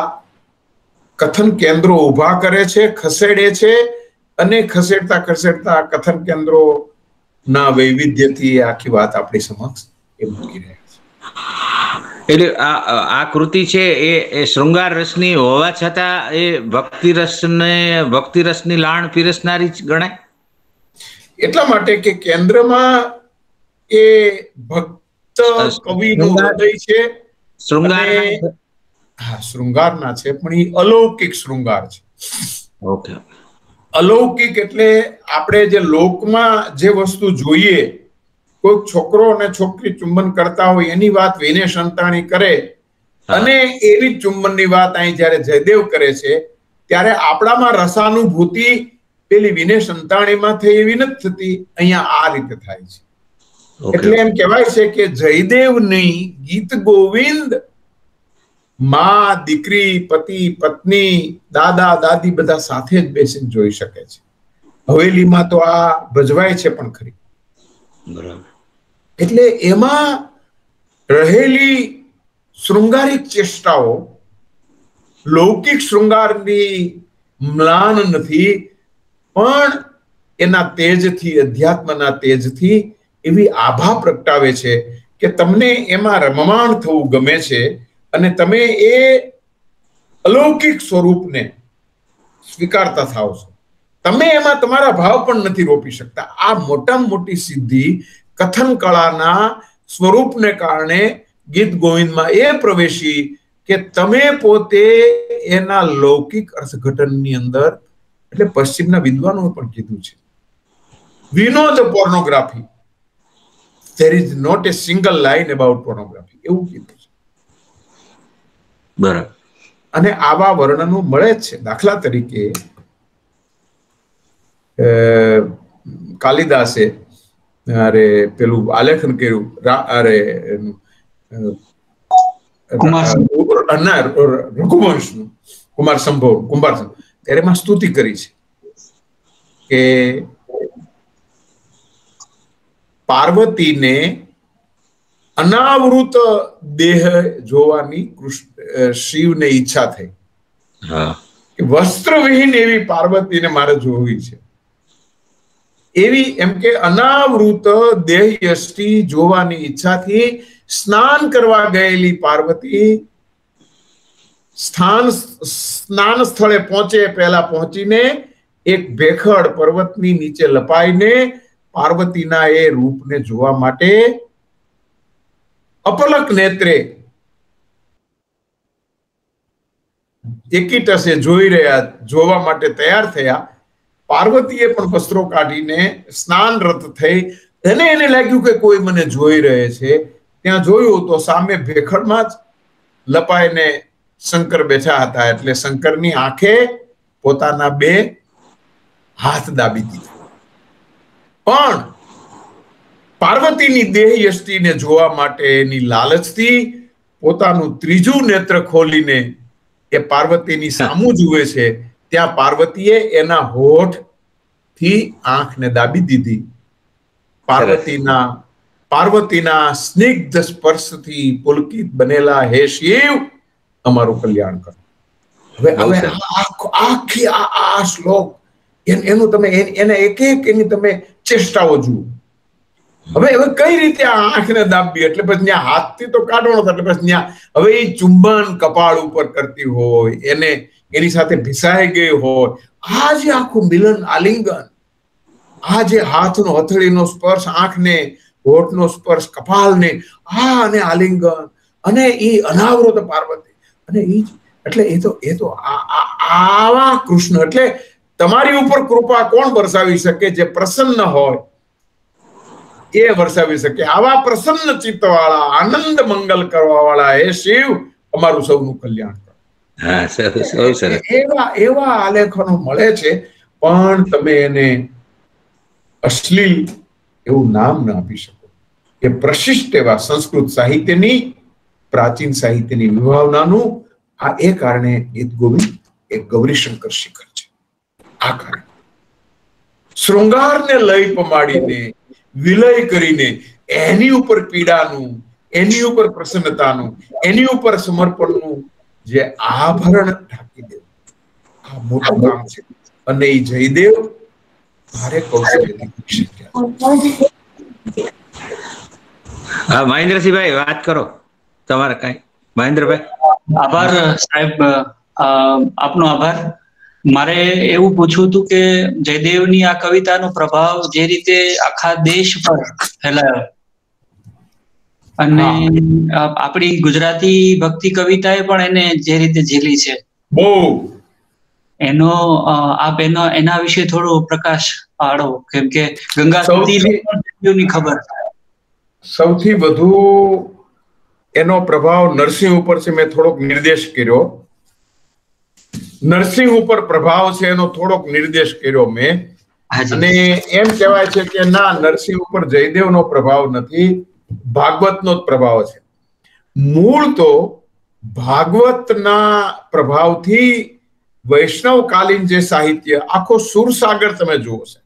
કથન કેન્દ્રો ઉભા કરે છે, ખસેડે છે, અને ખસેડતા ખસેડતા કથન કેન્દ્રો ના વૈવિધ્યથી આખી વાત આપણી સમક્ષ એ મૂકી રહ્યા છે. એટલે આ આ કૃતિ છે એ એ શૃંગાર રસની હોવા છતાં એ ભક્તિ રસને ભક્તિ રસની લાણ પીરસનારી જ ગણાય. એટલા માટે કે કેન્દ્રમાં એ ભક્ત કવિનું હૃદય છે. શૃંગાર હા શૃંગારના છે, પણ એ અલૌકિક શૃંગાર છે. ઓકે. અલૌકિક એટલે આપણે જે લોકમાં જે વસ્તુ જોઈએ, કોઈ છોકરો અને છોકરી ચુંબન કરતા હોય એની વાત વિને સંતાણી કરે, અને એવી ચુંબનની વાત અહીં જયારે જયદેવ કરે છે ત્યારે આપણામાં રસાનુભૂતિ પેલી વિને સંતાણીમાં થઈ એવી નથી થતી, અહીંયા આ રીતે થાય છે. એટલે એમ કહેવાય છે કે જયદેવની ગીત ગોવિંદ માં, દીકરી, પતિ, પત્ની, દાદા, દાદી બધા સાથે જ બેસીને જોઈ શકે છે. હવેલીમાં તો આ ભજવાય છે પણ ખરી. બરાબર. એટલે એમાં રહેલી શૃંગારિક ચેષ્ટાઓ લૌકિક શૃંગારની મ્લાન નથી, પણ એના તેજથી, અધ્યાત્મના તેજથી એવી આભા પ્રગટાવે છે કે તમને એમાં રમમાણ થવું ગમે છે, અને તમે એ અલૌકિક સ્વરૂપને સ્વીકારતા થાવ છો. તમે એમાં તમારા ભાવ પણ નથી રોપી શકતા. આ મોટામાં મોટી સિદ્ધિ કથન કળાના સ્વરૂપને કારણે ગીત ગોવિંદમાં એ પ્રવેશી કે તમે પોતે એના લૌકિક અર્થઘટનની અંદર, એટલે પશ્ચિમના વિદ્વાનોએ પણ કીધું છે, we know the pornography, there is not a single line about pornography, એવું કીધું છે. બરાબર. અને આવા વર્ણનો મળે જ છે. દાખલા તરીકે કાલિદાસે અરે પેલું આલેખન કર્યું, અરે રઘુવંશનું, કુમાર સંભવ કુંભાર સંભવ, ત્યારે એમાં સ્તુતિ કરી છે કે પાર્વતીને અનાવૃત દેહ જોવાની શિવને ઈચ્છા થઈ કે વસ્ત્રવિહીન એવી પાર્વતીને મારે જોવી છે. એવી એમ કે અનાવૃત દેહ યષ્ટિ જોવાની ઈચ્છાથી સ્નાન કરવા ગયેલી પાર્વતી સ્થાન સ્નાન સ્થળે પહોંચે પહેલા પહોંચીને એક ભેખડ પર્વતની નીચે લપાઈને પાર્વતીના એ રૂપને જોવા માટે અપલક નેત્રે એકીટસે જોઈ રહ્યા, જોવા માટે તૈયાર થયા. પાર્વતીએ પણ વસ્ત્રો કાઢીને સ્નાનરત થઈ. એને એને લાગ્યું કે કોઈ મને જોઈ રહે છે. ત્યાં જોયું તો સામે ભેખડમાં જ લપાઈને શંકર બેઠા હતા. એટલે શંકરની આંખે પોતાના બે હાથ દાબી દીધા. પણ પાર્વતીની દેહ યષ્ટિને જોવા માટેની લાલચથી પોતાનું ત્રીજું નેત્ર ખોલીને એ પાર્વતીની સામું જુએ છે. ત્યાં પાર્વતીએ એના હોઠ થી આંખને દાબી દીધી. પાર્વતીના પાર્વતીના સ્નિગ્ધ સ્પર્શથી પુલકિત બનેલા હે શિવ, અમારું કલ્યાણ કરો. હવે હવે આખી આ શ્લોક એનું તમે એને એક એક એની તમે ચેષ્ટાઓ જુઓ. હવે હવે કઈ રીતે આ આંખને દાબી, એટલે પછી ત્યાં હાથથી તો કાઢવાનો થાય, એટલે પછી ત્યાં હવે એ ચુંબન કપાળ ઉપર કરતી હોય, એને એની સાથે ભીસાઈ ગઈ હોય, આ જે આખું મિલન આલિંગન, આ જે હાથનો હથેળીનો સ્પર્શ, આંખને હોઠનો સ્પર્શ, કપાળને, આ અને આલિંગન, અને એ અનાવૃત પાર્વતી, અને એ એટલે એ તો એ તો આવા કૃષ્ણ, એટલે તમારી ઉપર કૃપા કોણ વરસાવી શકે? જે પ્રસન્ન હોય એ વરસાવી શકે. આવા પ્રસન્ન ચિત્ત વાળા, આનંદ મંગલ કરવા વાળા હે શિવ, અમારું સૌનું કલ્યાણ કરો. હા, સરસ, સરસ. એવા એવા આલેખનો મળે છે, પણ તમે એને અશ્લીલ એવું નામ ન આપી શકો. એ પ્રશિષ્ટ એવા સંસ્કૃત સાહિત્યની, પ્રાચીન સાહિત્યની વિભાવનાનું આ એ કારણે ગીત ગોવિંદ એ ગૌરીશંકર શિખર છે. આ કારણે શૃંગારને લય પમાડીને, વિલય કરીને એની ઉપર પીડાનું, એની ઉપર પ્રસન્નતાનું, એની ઉપર સમર્પણનું જે આભરણ ઢાંકી દેવું, આ મોટું કામ છે. અને એ જયદેવ ભારે કૌશલ્યથી કરી શક્યા. હા, મહેન્દ્રસિંહભાઈ વાત કરો, તમારે કઈ? મહેન્દ્રભાઈ. આભાર સાહેબ, આપનો આભાર. મારે એવું પૂછવું હતું કે જયદેવની આ કવિતાનો પ્રભાવ જે રીતે આખા દેશ પર ફેલાયો, અને આપણી ગુજરાતી ભક્તિ કવિતાએ પણ એને જે રીતે ઝીલી છે, બહુ એનો આપ એનો એના વિશે થોડો પ્રકાશ પાડો, કેમ કે ગંગા સતીની ખબર. સૌથી વધુ એનો પ્રભાવ નરસિંહ ઉપર છે. મેં થોડોક નિર્દેશ કર્યો, નરસિંહ ઉપર પ્રભાવ છે એનો થોડોક નિર્દેશ કર્યો મેં. અને એમ કહેવાય છે કે ના, નરસિંહ ઉપર જયદેવનો પ્રભાવ નથી, ભાગવતનો જ પ્રભાવ છે. મૂળ તો ભાગવતના પ્રભાવથી વૈષ્ણવકાલીન જે સાહિત્ય, આખો સુરસાગર તમે જુઓ છે,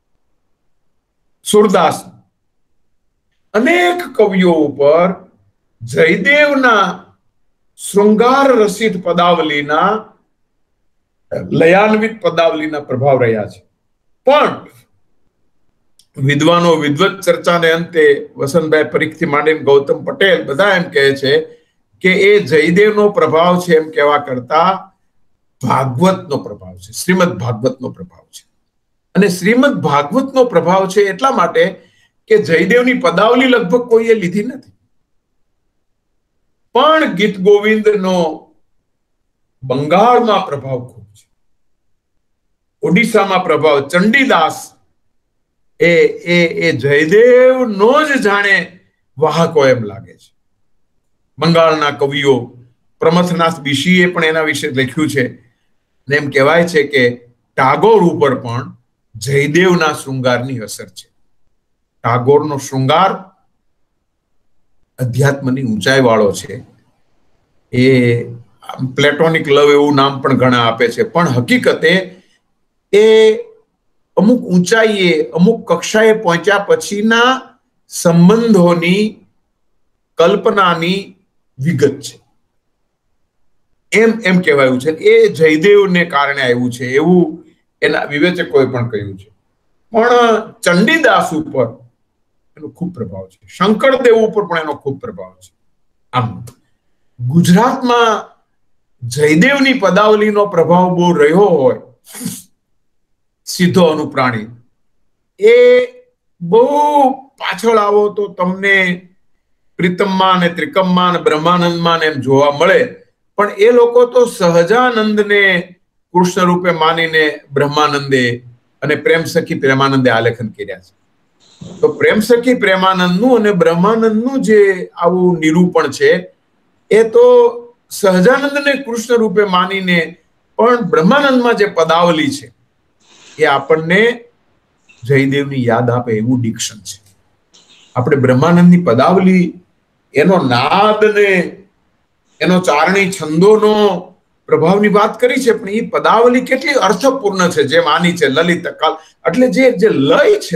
સુરદાસ, અનેક કવિઓ ઉપર જયદેવના શૃંગાર રસિત પદાવલીના, લયાન્વિત પદાવલીના પ્રભાવ રહ્યા છે. પણ વિદ્વાનો વિદ્વત ચર્ચાને અંતે વસંતભાઈ પરીખથી માંડીને ગૌતમ પટેલ બધા એમ કહે છે કે એ જયદેવનો પ્રભાવ છે એમ કહેવા કરતા ભાગવતનો પ્રભાવ છે, શ્રીમદ ભાગવતનો પ્રભાવ છે. અને શ્રીમદ ભાગવતનો પ્રભાવ છે એટલા માટે કે જયદેવની પદાવલી લગભગ કોઈએ લીધી નથી, પણ ગીત ગોવિંદનો બંગાળમાં પ્રભાવ ખૂબ છે, ઓડિશામાં પ્રભાવ. ચંડીદાસ એ એ એ જયદેવનો જ જાણે વાહકો એમ લાગે છે. બંગાળના કવિઓ, પ્રમથનાથ બિશીએ પણ એના વિશે લખ્યું છે. એમ કહેવાય છે કે ટાગોર ઉપર પણ જયદેવના શૃંગારની અસર છે. ટાગોરનો શૃંગાર અધ્યાત્મની ઊંચાઈ વાળો છે. એ પ્લેટોનિક લવ એવું નામ પણ ઘણા આપે છે, પણ હકીકતે એ અમુક ઊંચાઈએ, અમુક કક્ષાએ પહોંચ્યા પછીના સંબંધોની કલ્પનાની વિગત છે, એમ એમ કહેવાયું છે. એ જયદેવને કારણે આવ્યું છે એવું એના વિવેચકોએ પણ કહ્યું છે. પણ ચંડીદાસ ઉપર એનો ખૂબ પ્રભાવ છે, શંકરદેવ ઉપર પણ એનો ખૂબ પ્રભાવ છે. આમ ગુજરાતમાં જયદેવની પદાવલીનો પ્રભાવ બહુ રહ્યો હોય, સીધો અનુપ્રાણી, એ બહુ પાછળ આવો તો તમને પ્રીતમમાં ને ત્રિકમમાં ને બ્રહ્માનંદમાં એમ જોવા મળે. પણ એ લોકો તો સહજાનંદને કૃષ્ણ રૂપે માનીને બ્રહ્માનંદે અને પ્રેમ સખી પ્રેમાનંદે આલેખન કર્યા છે. તો પ્રેમ સખી પ્રેમાનંદનું અને બ્રહ્માનંદનું જે આવું નિરૂપણ છે, એ તો સહજાનંદને કૃષ્ણ રૂપે માનીને, પણ બ્રહ્માનંદમાં જે પદાવલી છે એ આપણને જયદેવની યાદ આપે એવું ડિક્શન છે. આપણે બ્રહ્માનંદની પદાવલી, એનો નાદ ને એનો ચારણી છંદોનો પ્રભાવની વાત કરી છે, પણ એ પદાવલી કેટલી અર્થપૂર્ણ છે, જેમ આની છે લલિત કાલ. એટલે જે જે લય છે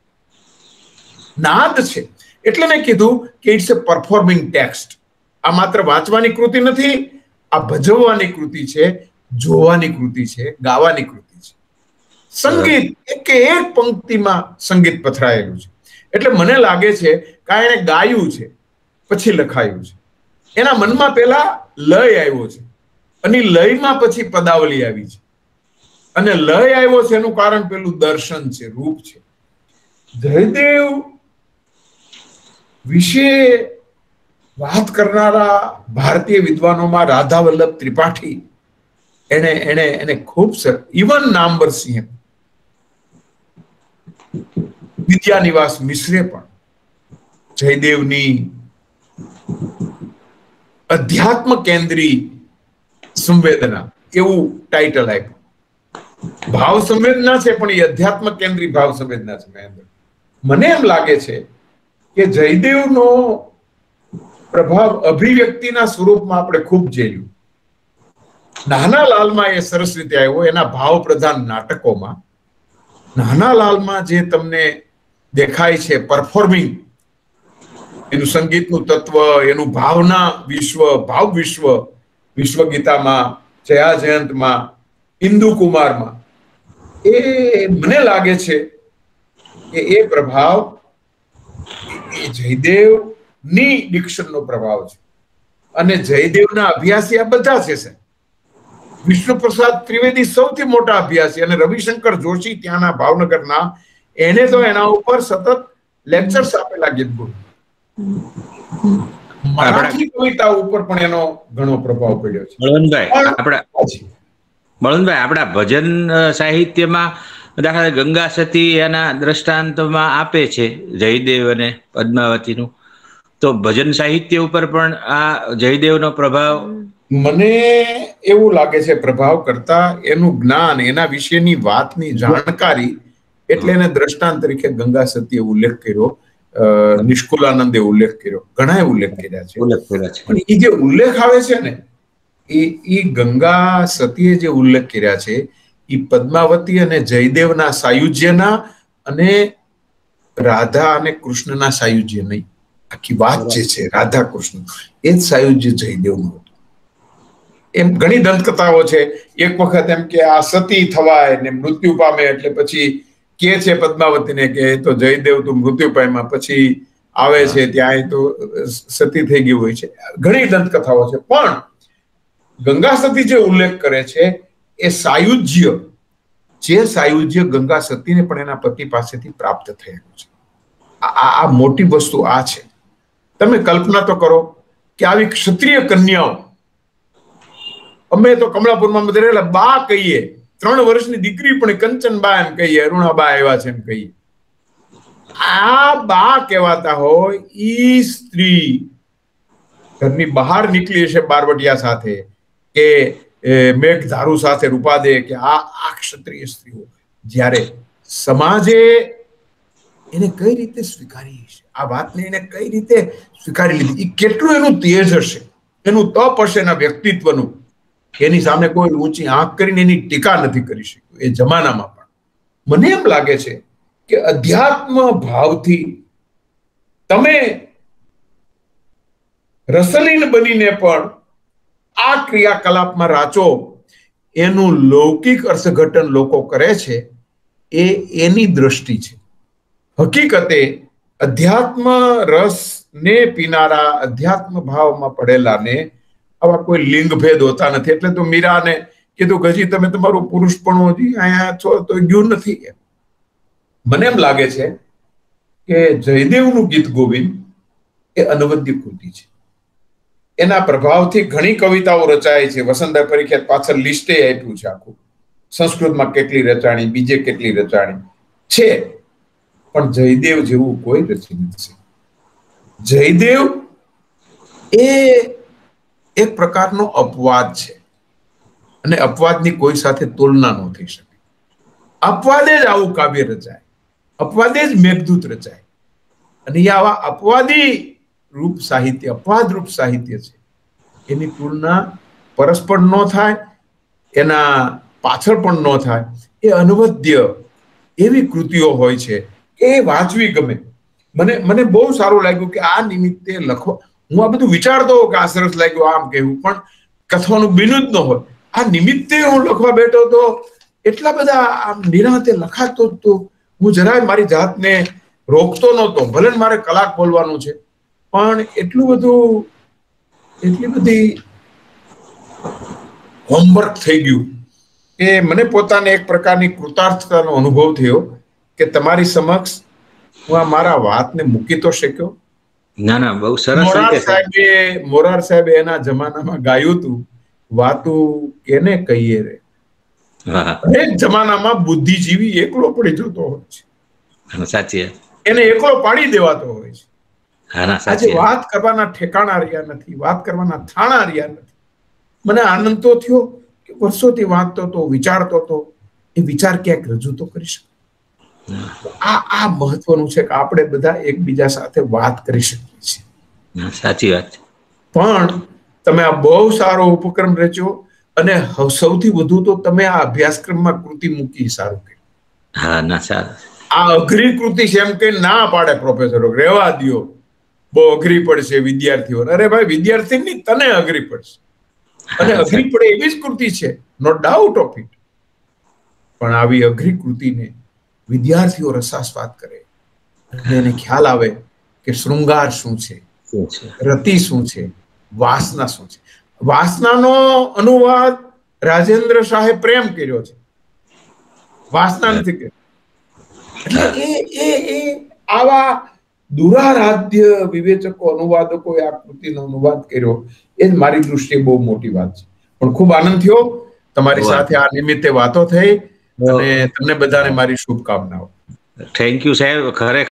નાદ છે, એટલે મેં કીધું કે ઇટ્સ અ પરફોર્મિંગ ટેક્સ્ટ. આ માત્ર વાંચવાની કૃતિ નથી, આ ભજવવાની કૃતિ છે, જોવાની કૃતિ છે, ગાવાની કૃતિ છે. સંગીત એક એક પંક્તિમાં સંગીત પથરાયેલું છે. એટલે મને લાગે છે કે એને ગાયું છે પછી લખાયું છે. એના મનમાં પેલા લય આવ્યો છે અને લયમાં પછી પદાવલી આવી છે. અને લય આવ્યો છે એનું કારણ પેલું દર્શન છે, રૂપ છે. જયદેવ વિશે વાત કરનારા ભારતીય વિદ્વાનોમાં રાધા વલ્લભ ત્રિપાઠી એને એને એને ખૂબ સર ઇવન નામવરસિંહ, વિદ્યાનિવાસ મિશ્રે પણ જયદેવની અધ્યાત્મ કેન્દ્રી સંવેદના એવું ટાઇટલ આપ્યું. ભાવ સંવેદના છે પણ એ અધ્યાત્મ કેન્દ્રી ભાવ સંવેદના છે. મહેન્દ્ર, મને એમ લાગે છે કે જયદેવનો પ્રભાવ અભિવ્યક્તિના સ્વરૂપમાં આપણે ખૂબ જોયું. નાના લાલમાં એ સરસ રીતે આવ્યો, એના ભાવ પ્રધાન નાટકોમાં. નાના લાલમાં જે તમને દેખાય છે પરફોર્મિંગ, એનું સંગીતનું તત્વ, એનું ભાવના વિશ્વ, ભાવ વિશ્વ, વિશ્વ ગીતામાં, જયા જયંતમાં, ઇન્દુ કુમારમાં, એ મને લાગે છે કે એ પ્રભાવ એ જયદેવની ડિક્શનનો પ્રભાવ છે. અને જયદેવના અભ્યાસી આ બધા છે સર. વિષ્ણુપ્રસાદ ત્રિવેદી સૌથી મોટા અભ્યાસી, અને રવિશંકર જોશી ત્યાંના ભાવનગરના, એને તો એના ઉપર સતત લેક્ચર્સ આપેલા ગીતગુરુ. મરાઠી કવિતા ઉપર પણ એનો ઘણો પ્રભાવ પડ્યો છે. બળવંતભાઈ, આપણા બળવંતભાઈ આપણા ભજન સાહિત્યમાં દાખલા ગંગા સતી એના દ્રષ્ટાંતમાં આપે છે જયદેવ અને પદ્માવતીનું, તો ભજન સાહિત્ય ઉપર પણ આ જયદેવનો પ્રભાવ મને એવું લાગે છે પ્રભાવ કરતા એનું જ્ઞાન, એના વિશેની વાતની જાણકારી, એટલે એને દ્રષ્ટાંત તરીકે ગંગા સતીએ ઉલ્લેખ કર્યો, નિષ્કુલાનંદે ઉલ્લેખ કર્યો, ઘણા ઉલ્લેખ કર્યા છે. પણ એ જે ઉલ્લેખ આવે છે ને, એ એ ગંગા સતીએ જે ઉલ્લેખ કર્યા છે એ પદ્માવતી અને જયદેવના સાયુજ્યના અને રાધા અને કૃષ્ણના સાયુજ્ય નહીં. આખી વાત જે છે રાધા કૃષ્ણ, એ જ સાયુજ્ય જયદેવનું હતું. એમ ઘણી દંતકથાઓ છે. એક વખત એમ કે આ સતી થવાય ને મૃત્યુ પામે, એટલે પછી કે છે પદ્માવતીને કે તો જયદેવ તો મૃત્યુ પામ્યા, પછી આવે છે ત્યાં તો સતી થઈ ગઈ હોય છે. ઘણી દંતકથાઓ છે. પણ ગંગા સતી જે ઉલ્લેખ કરે છે એ સાયુજ્ય, જે સાયુજ્ય ગંગા સતીને પણ એના પતિ પાસેથી પ્રાપ્ત થયેલું છે. આ મોટી વસ્તુ આ છે. તમે કલ્પના તો કરો કે આવી ક્ષત્રિય કન્યાઓ, અમે તો કમળાપુરમાં બધા રહેલા, બા કહીએ, ત્રણ વર્ષની દીકરી પણ કંચનબા એમ કહીએ, અરુણાબા આવ્યા છે એમ કહીએ. આ બા કહેવાતા હોય ઈ સ્ત્રી ઘરની બહાર નીકળી છે બારવટિયા સાથે કે મેઘધારુ સાથે, રૂપાદે, કે આ આ ક્ષત્રિય સ્ત્રીઓ, જ્યારે સમાજે એને કઈ રીતે સ્વીકારી છે, આ વાતને એને કઈ રીતે સ્વીકારી લીધી, એ કેટલું એનું તેજ હશે, એનું તપ હશે એના વ્યક્તિત્વનું, એની સામે કોઈ ઊંચી આંખ કરીને એની ટીકા નથી કરી શક્યું એ જમાનામાં પણ. મને એમ લાગે છે કે અધ્યાત્મ ભાવથી તમે રસલીન બનીને પણ આ ક્રિયાકલાપમાં રાચો, એનું લૌકિક અર્થઘટન લોકો કરે છે, એ એની દ્રષ્ટિ છે. હકીકતે અધ્યાત્મ રસ ને પીનારા, અધ્યાત્મ ભાવમાં પડેલાને આવા કોઈ લિંગ ભેદ હોતા નથી. એટલે તો મીરાને કીધું કે હજી તમે તમારું પુરુષપણું હજી અહીંયા છો તો ગયું નથી. મને એમ લાગે છે કે જયદેવનું ગીત ગોવિંદ એ અનવદ્ય કૃતિ છે. એના પ્રભાવથી ઘણી કવિતાઓ રચાય છે. વસંતભાઈ પરીખે પાછળ લિસ્ટે આપ્યું છે આખું, સંસ્કૃતમાં કેટલી રચાણી, બીજે કેટલી રચાણી છે, પણ જયદેવ જેવું કોઈ રચી નથી. જયદેવ એ એક પ્રકારનો અપવાદ છે, અને અપવાદની કોઈ સાથે તુલના ન થઈ શકે. અપવાદે જ આવું કાવ્ય રચાય, અપવાદે જ મેઘદૂત રચાય. અને આવા અપવાદી રૂપ સાહિત્ય, અપવાદ રૂપ સાહિત્ય છે, એની તુલના પરસ્પર ન થાય, એના પાછળ પણ ન થાય. એ અનવદ્ય એવી કૃતિઓ હોય છે કે એ વાંચવી ગમે. મને મને બહુ સારું લાગ્યું કે આ નિમિત્તે લખો. હું આ બધું વિચારતો કે આ સરસ લાગ્યું આમ કહેવું, પણ કથવાનું બીનું જ ન હોય. આ નિમિત્તે હું લખવા બેઠો તો એટલા બધા આમ નિરાંતે લખાતો તો હું જરાય મારી જાતને રોકતો નહોતો. ભલે મારે કલાક બોલવાનું છે, પણ એટલું બધું એટલી બધી હોમવર્ક થઈ ગયું કે મને પોતાને એક પ્રકારની કૃતાર્થતાનો અનુભવ થયો કે તમારી સમક્ષ હું આ મારા વાતને મૂકી તો શક્યો. ના ના, બહુ સરસ. મોરાર સાહેબે મોરાર સાહેબે એના જમાનામાં ગાયું હતું, વાતું કેને કહીએ રે. એક જમાનામાં બુદ્ધિજીવી એકલો પડી જતો હોય છે. સાચી. એને એકલો પાડી દેવાતો હોય છે. આજે વાત કરવાના ઠેકાણા રહ્યા નથી, વાત કરવાના થાણા રહ્યા નથી. મને આનંદ તો થયો કે વર્ષોથી વાંચતો તો, વિચારતો તો, એ વિચાર ક્યાંક રજૂ તો કરી શકે. આ આ મહત્વનું છે કે આપણે બધા એકબીજા સાથે વાત કરી શકીએ છીએ. સાચી વાત. પણ તમે આ બહુ સારો ઉપક્રમ રચ્યો અને સૌથી વધુ તો તમે આ અભ્યાસક્રમમાં કૃતિ મૂકી, સારું કર્યું. હા ના, સારું. આ અઘરી કૃતિ છે એમ કે ના પાડે પ્રોફેસરો, રહેવા દો, બહુ અઘરી પડશે વિદ્યાર્થીઓ. અરે ભાઈ, વિદ્યાર્થીની તને અઘરી પડશે, અને અઘરી પડે એવી જ કૃતિ છે, નો ડાઉટ ઓફ ઇટ. પણ આવી અઘરી કૃતિને વિદ્યાર્થીઓ રસાસ્વાદ કરે અને એને ખ્યાલ આવે કે શૃંગાર શું છે, રતિ શું છે, વાસના શું છે. વાસનાનો અનુવાદ રાજેન્દ્ર શાહે પ્રેમ કર્યો છે, વાસના નથી કર્યો. એટલે એ એ એ આવા દુરારાધ્ય વિવેચકો, અનુવાદકોએ આ કૃતિનો અનુવાદ કર્યો, એ જ મારી દૃષ્ટિએ બહુ મોટી વાત છે. પણ ખૂબ આનંદ થયો તમારી સાથે આ નિમિત્તે વાતો થઈ, અને તમને બધાને મારી શુભકામનાઓ. થેન્ક યુ સાહેબ. ખરેખર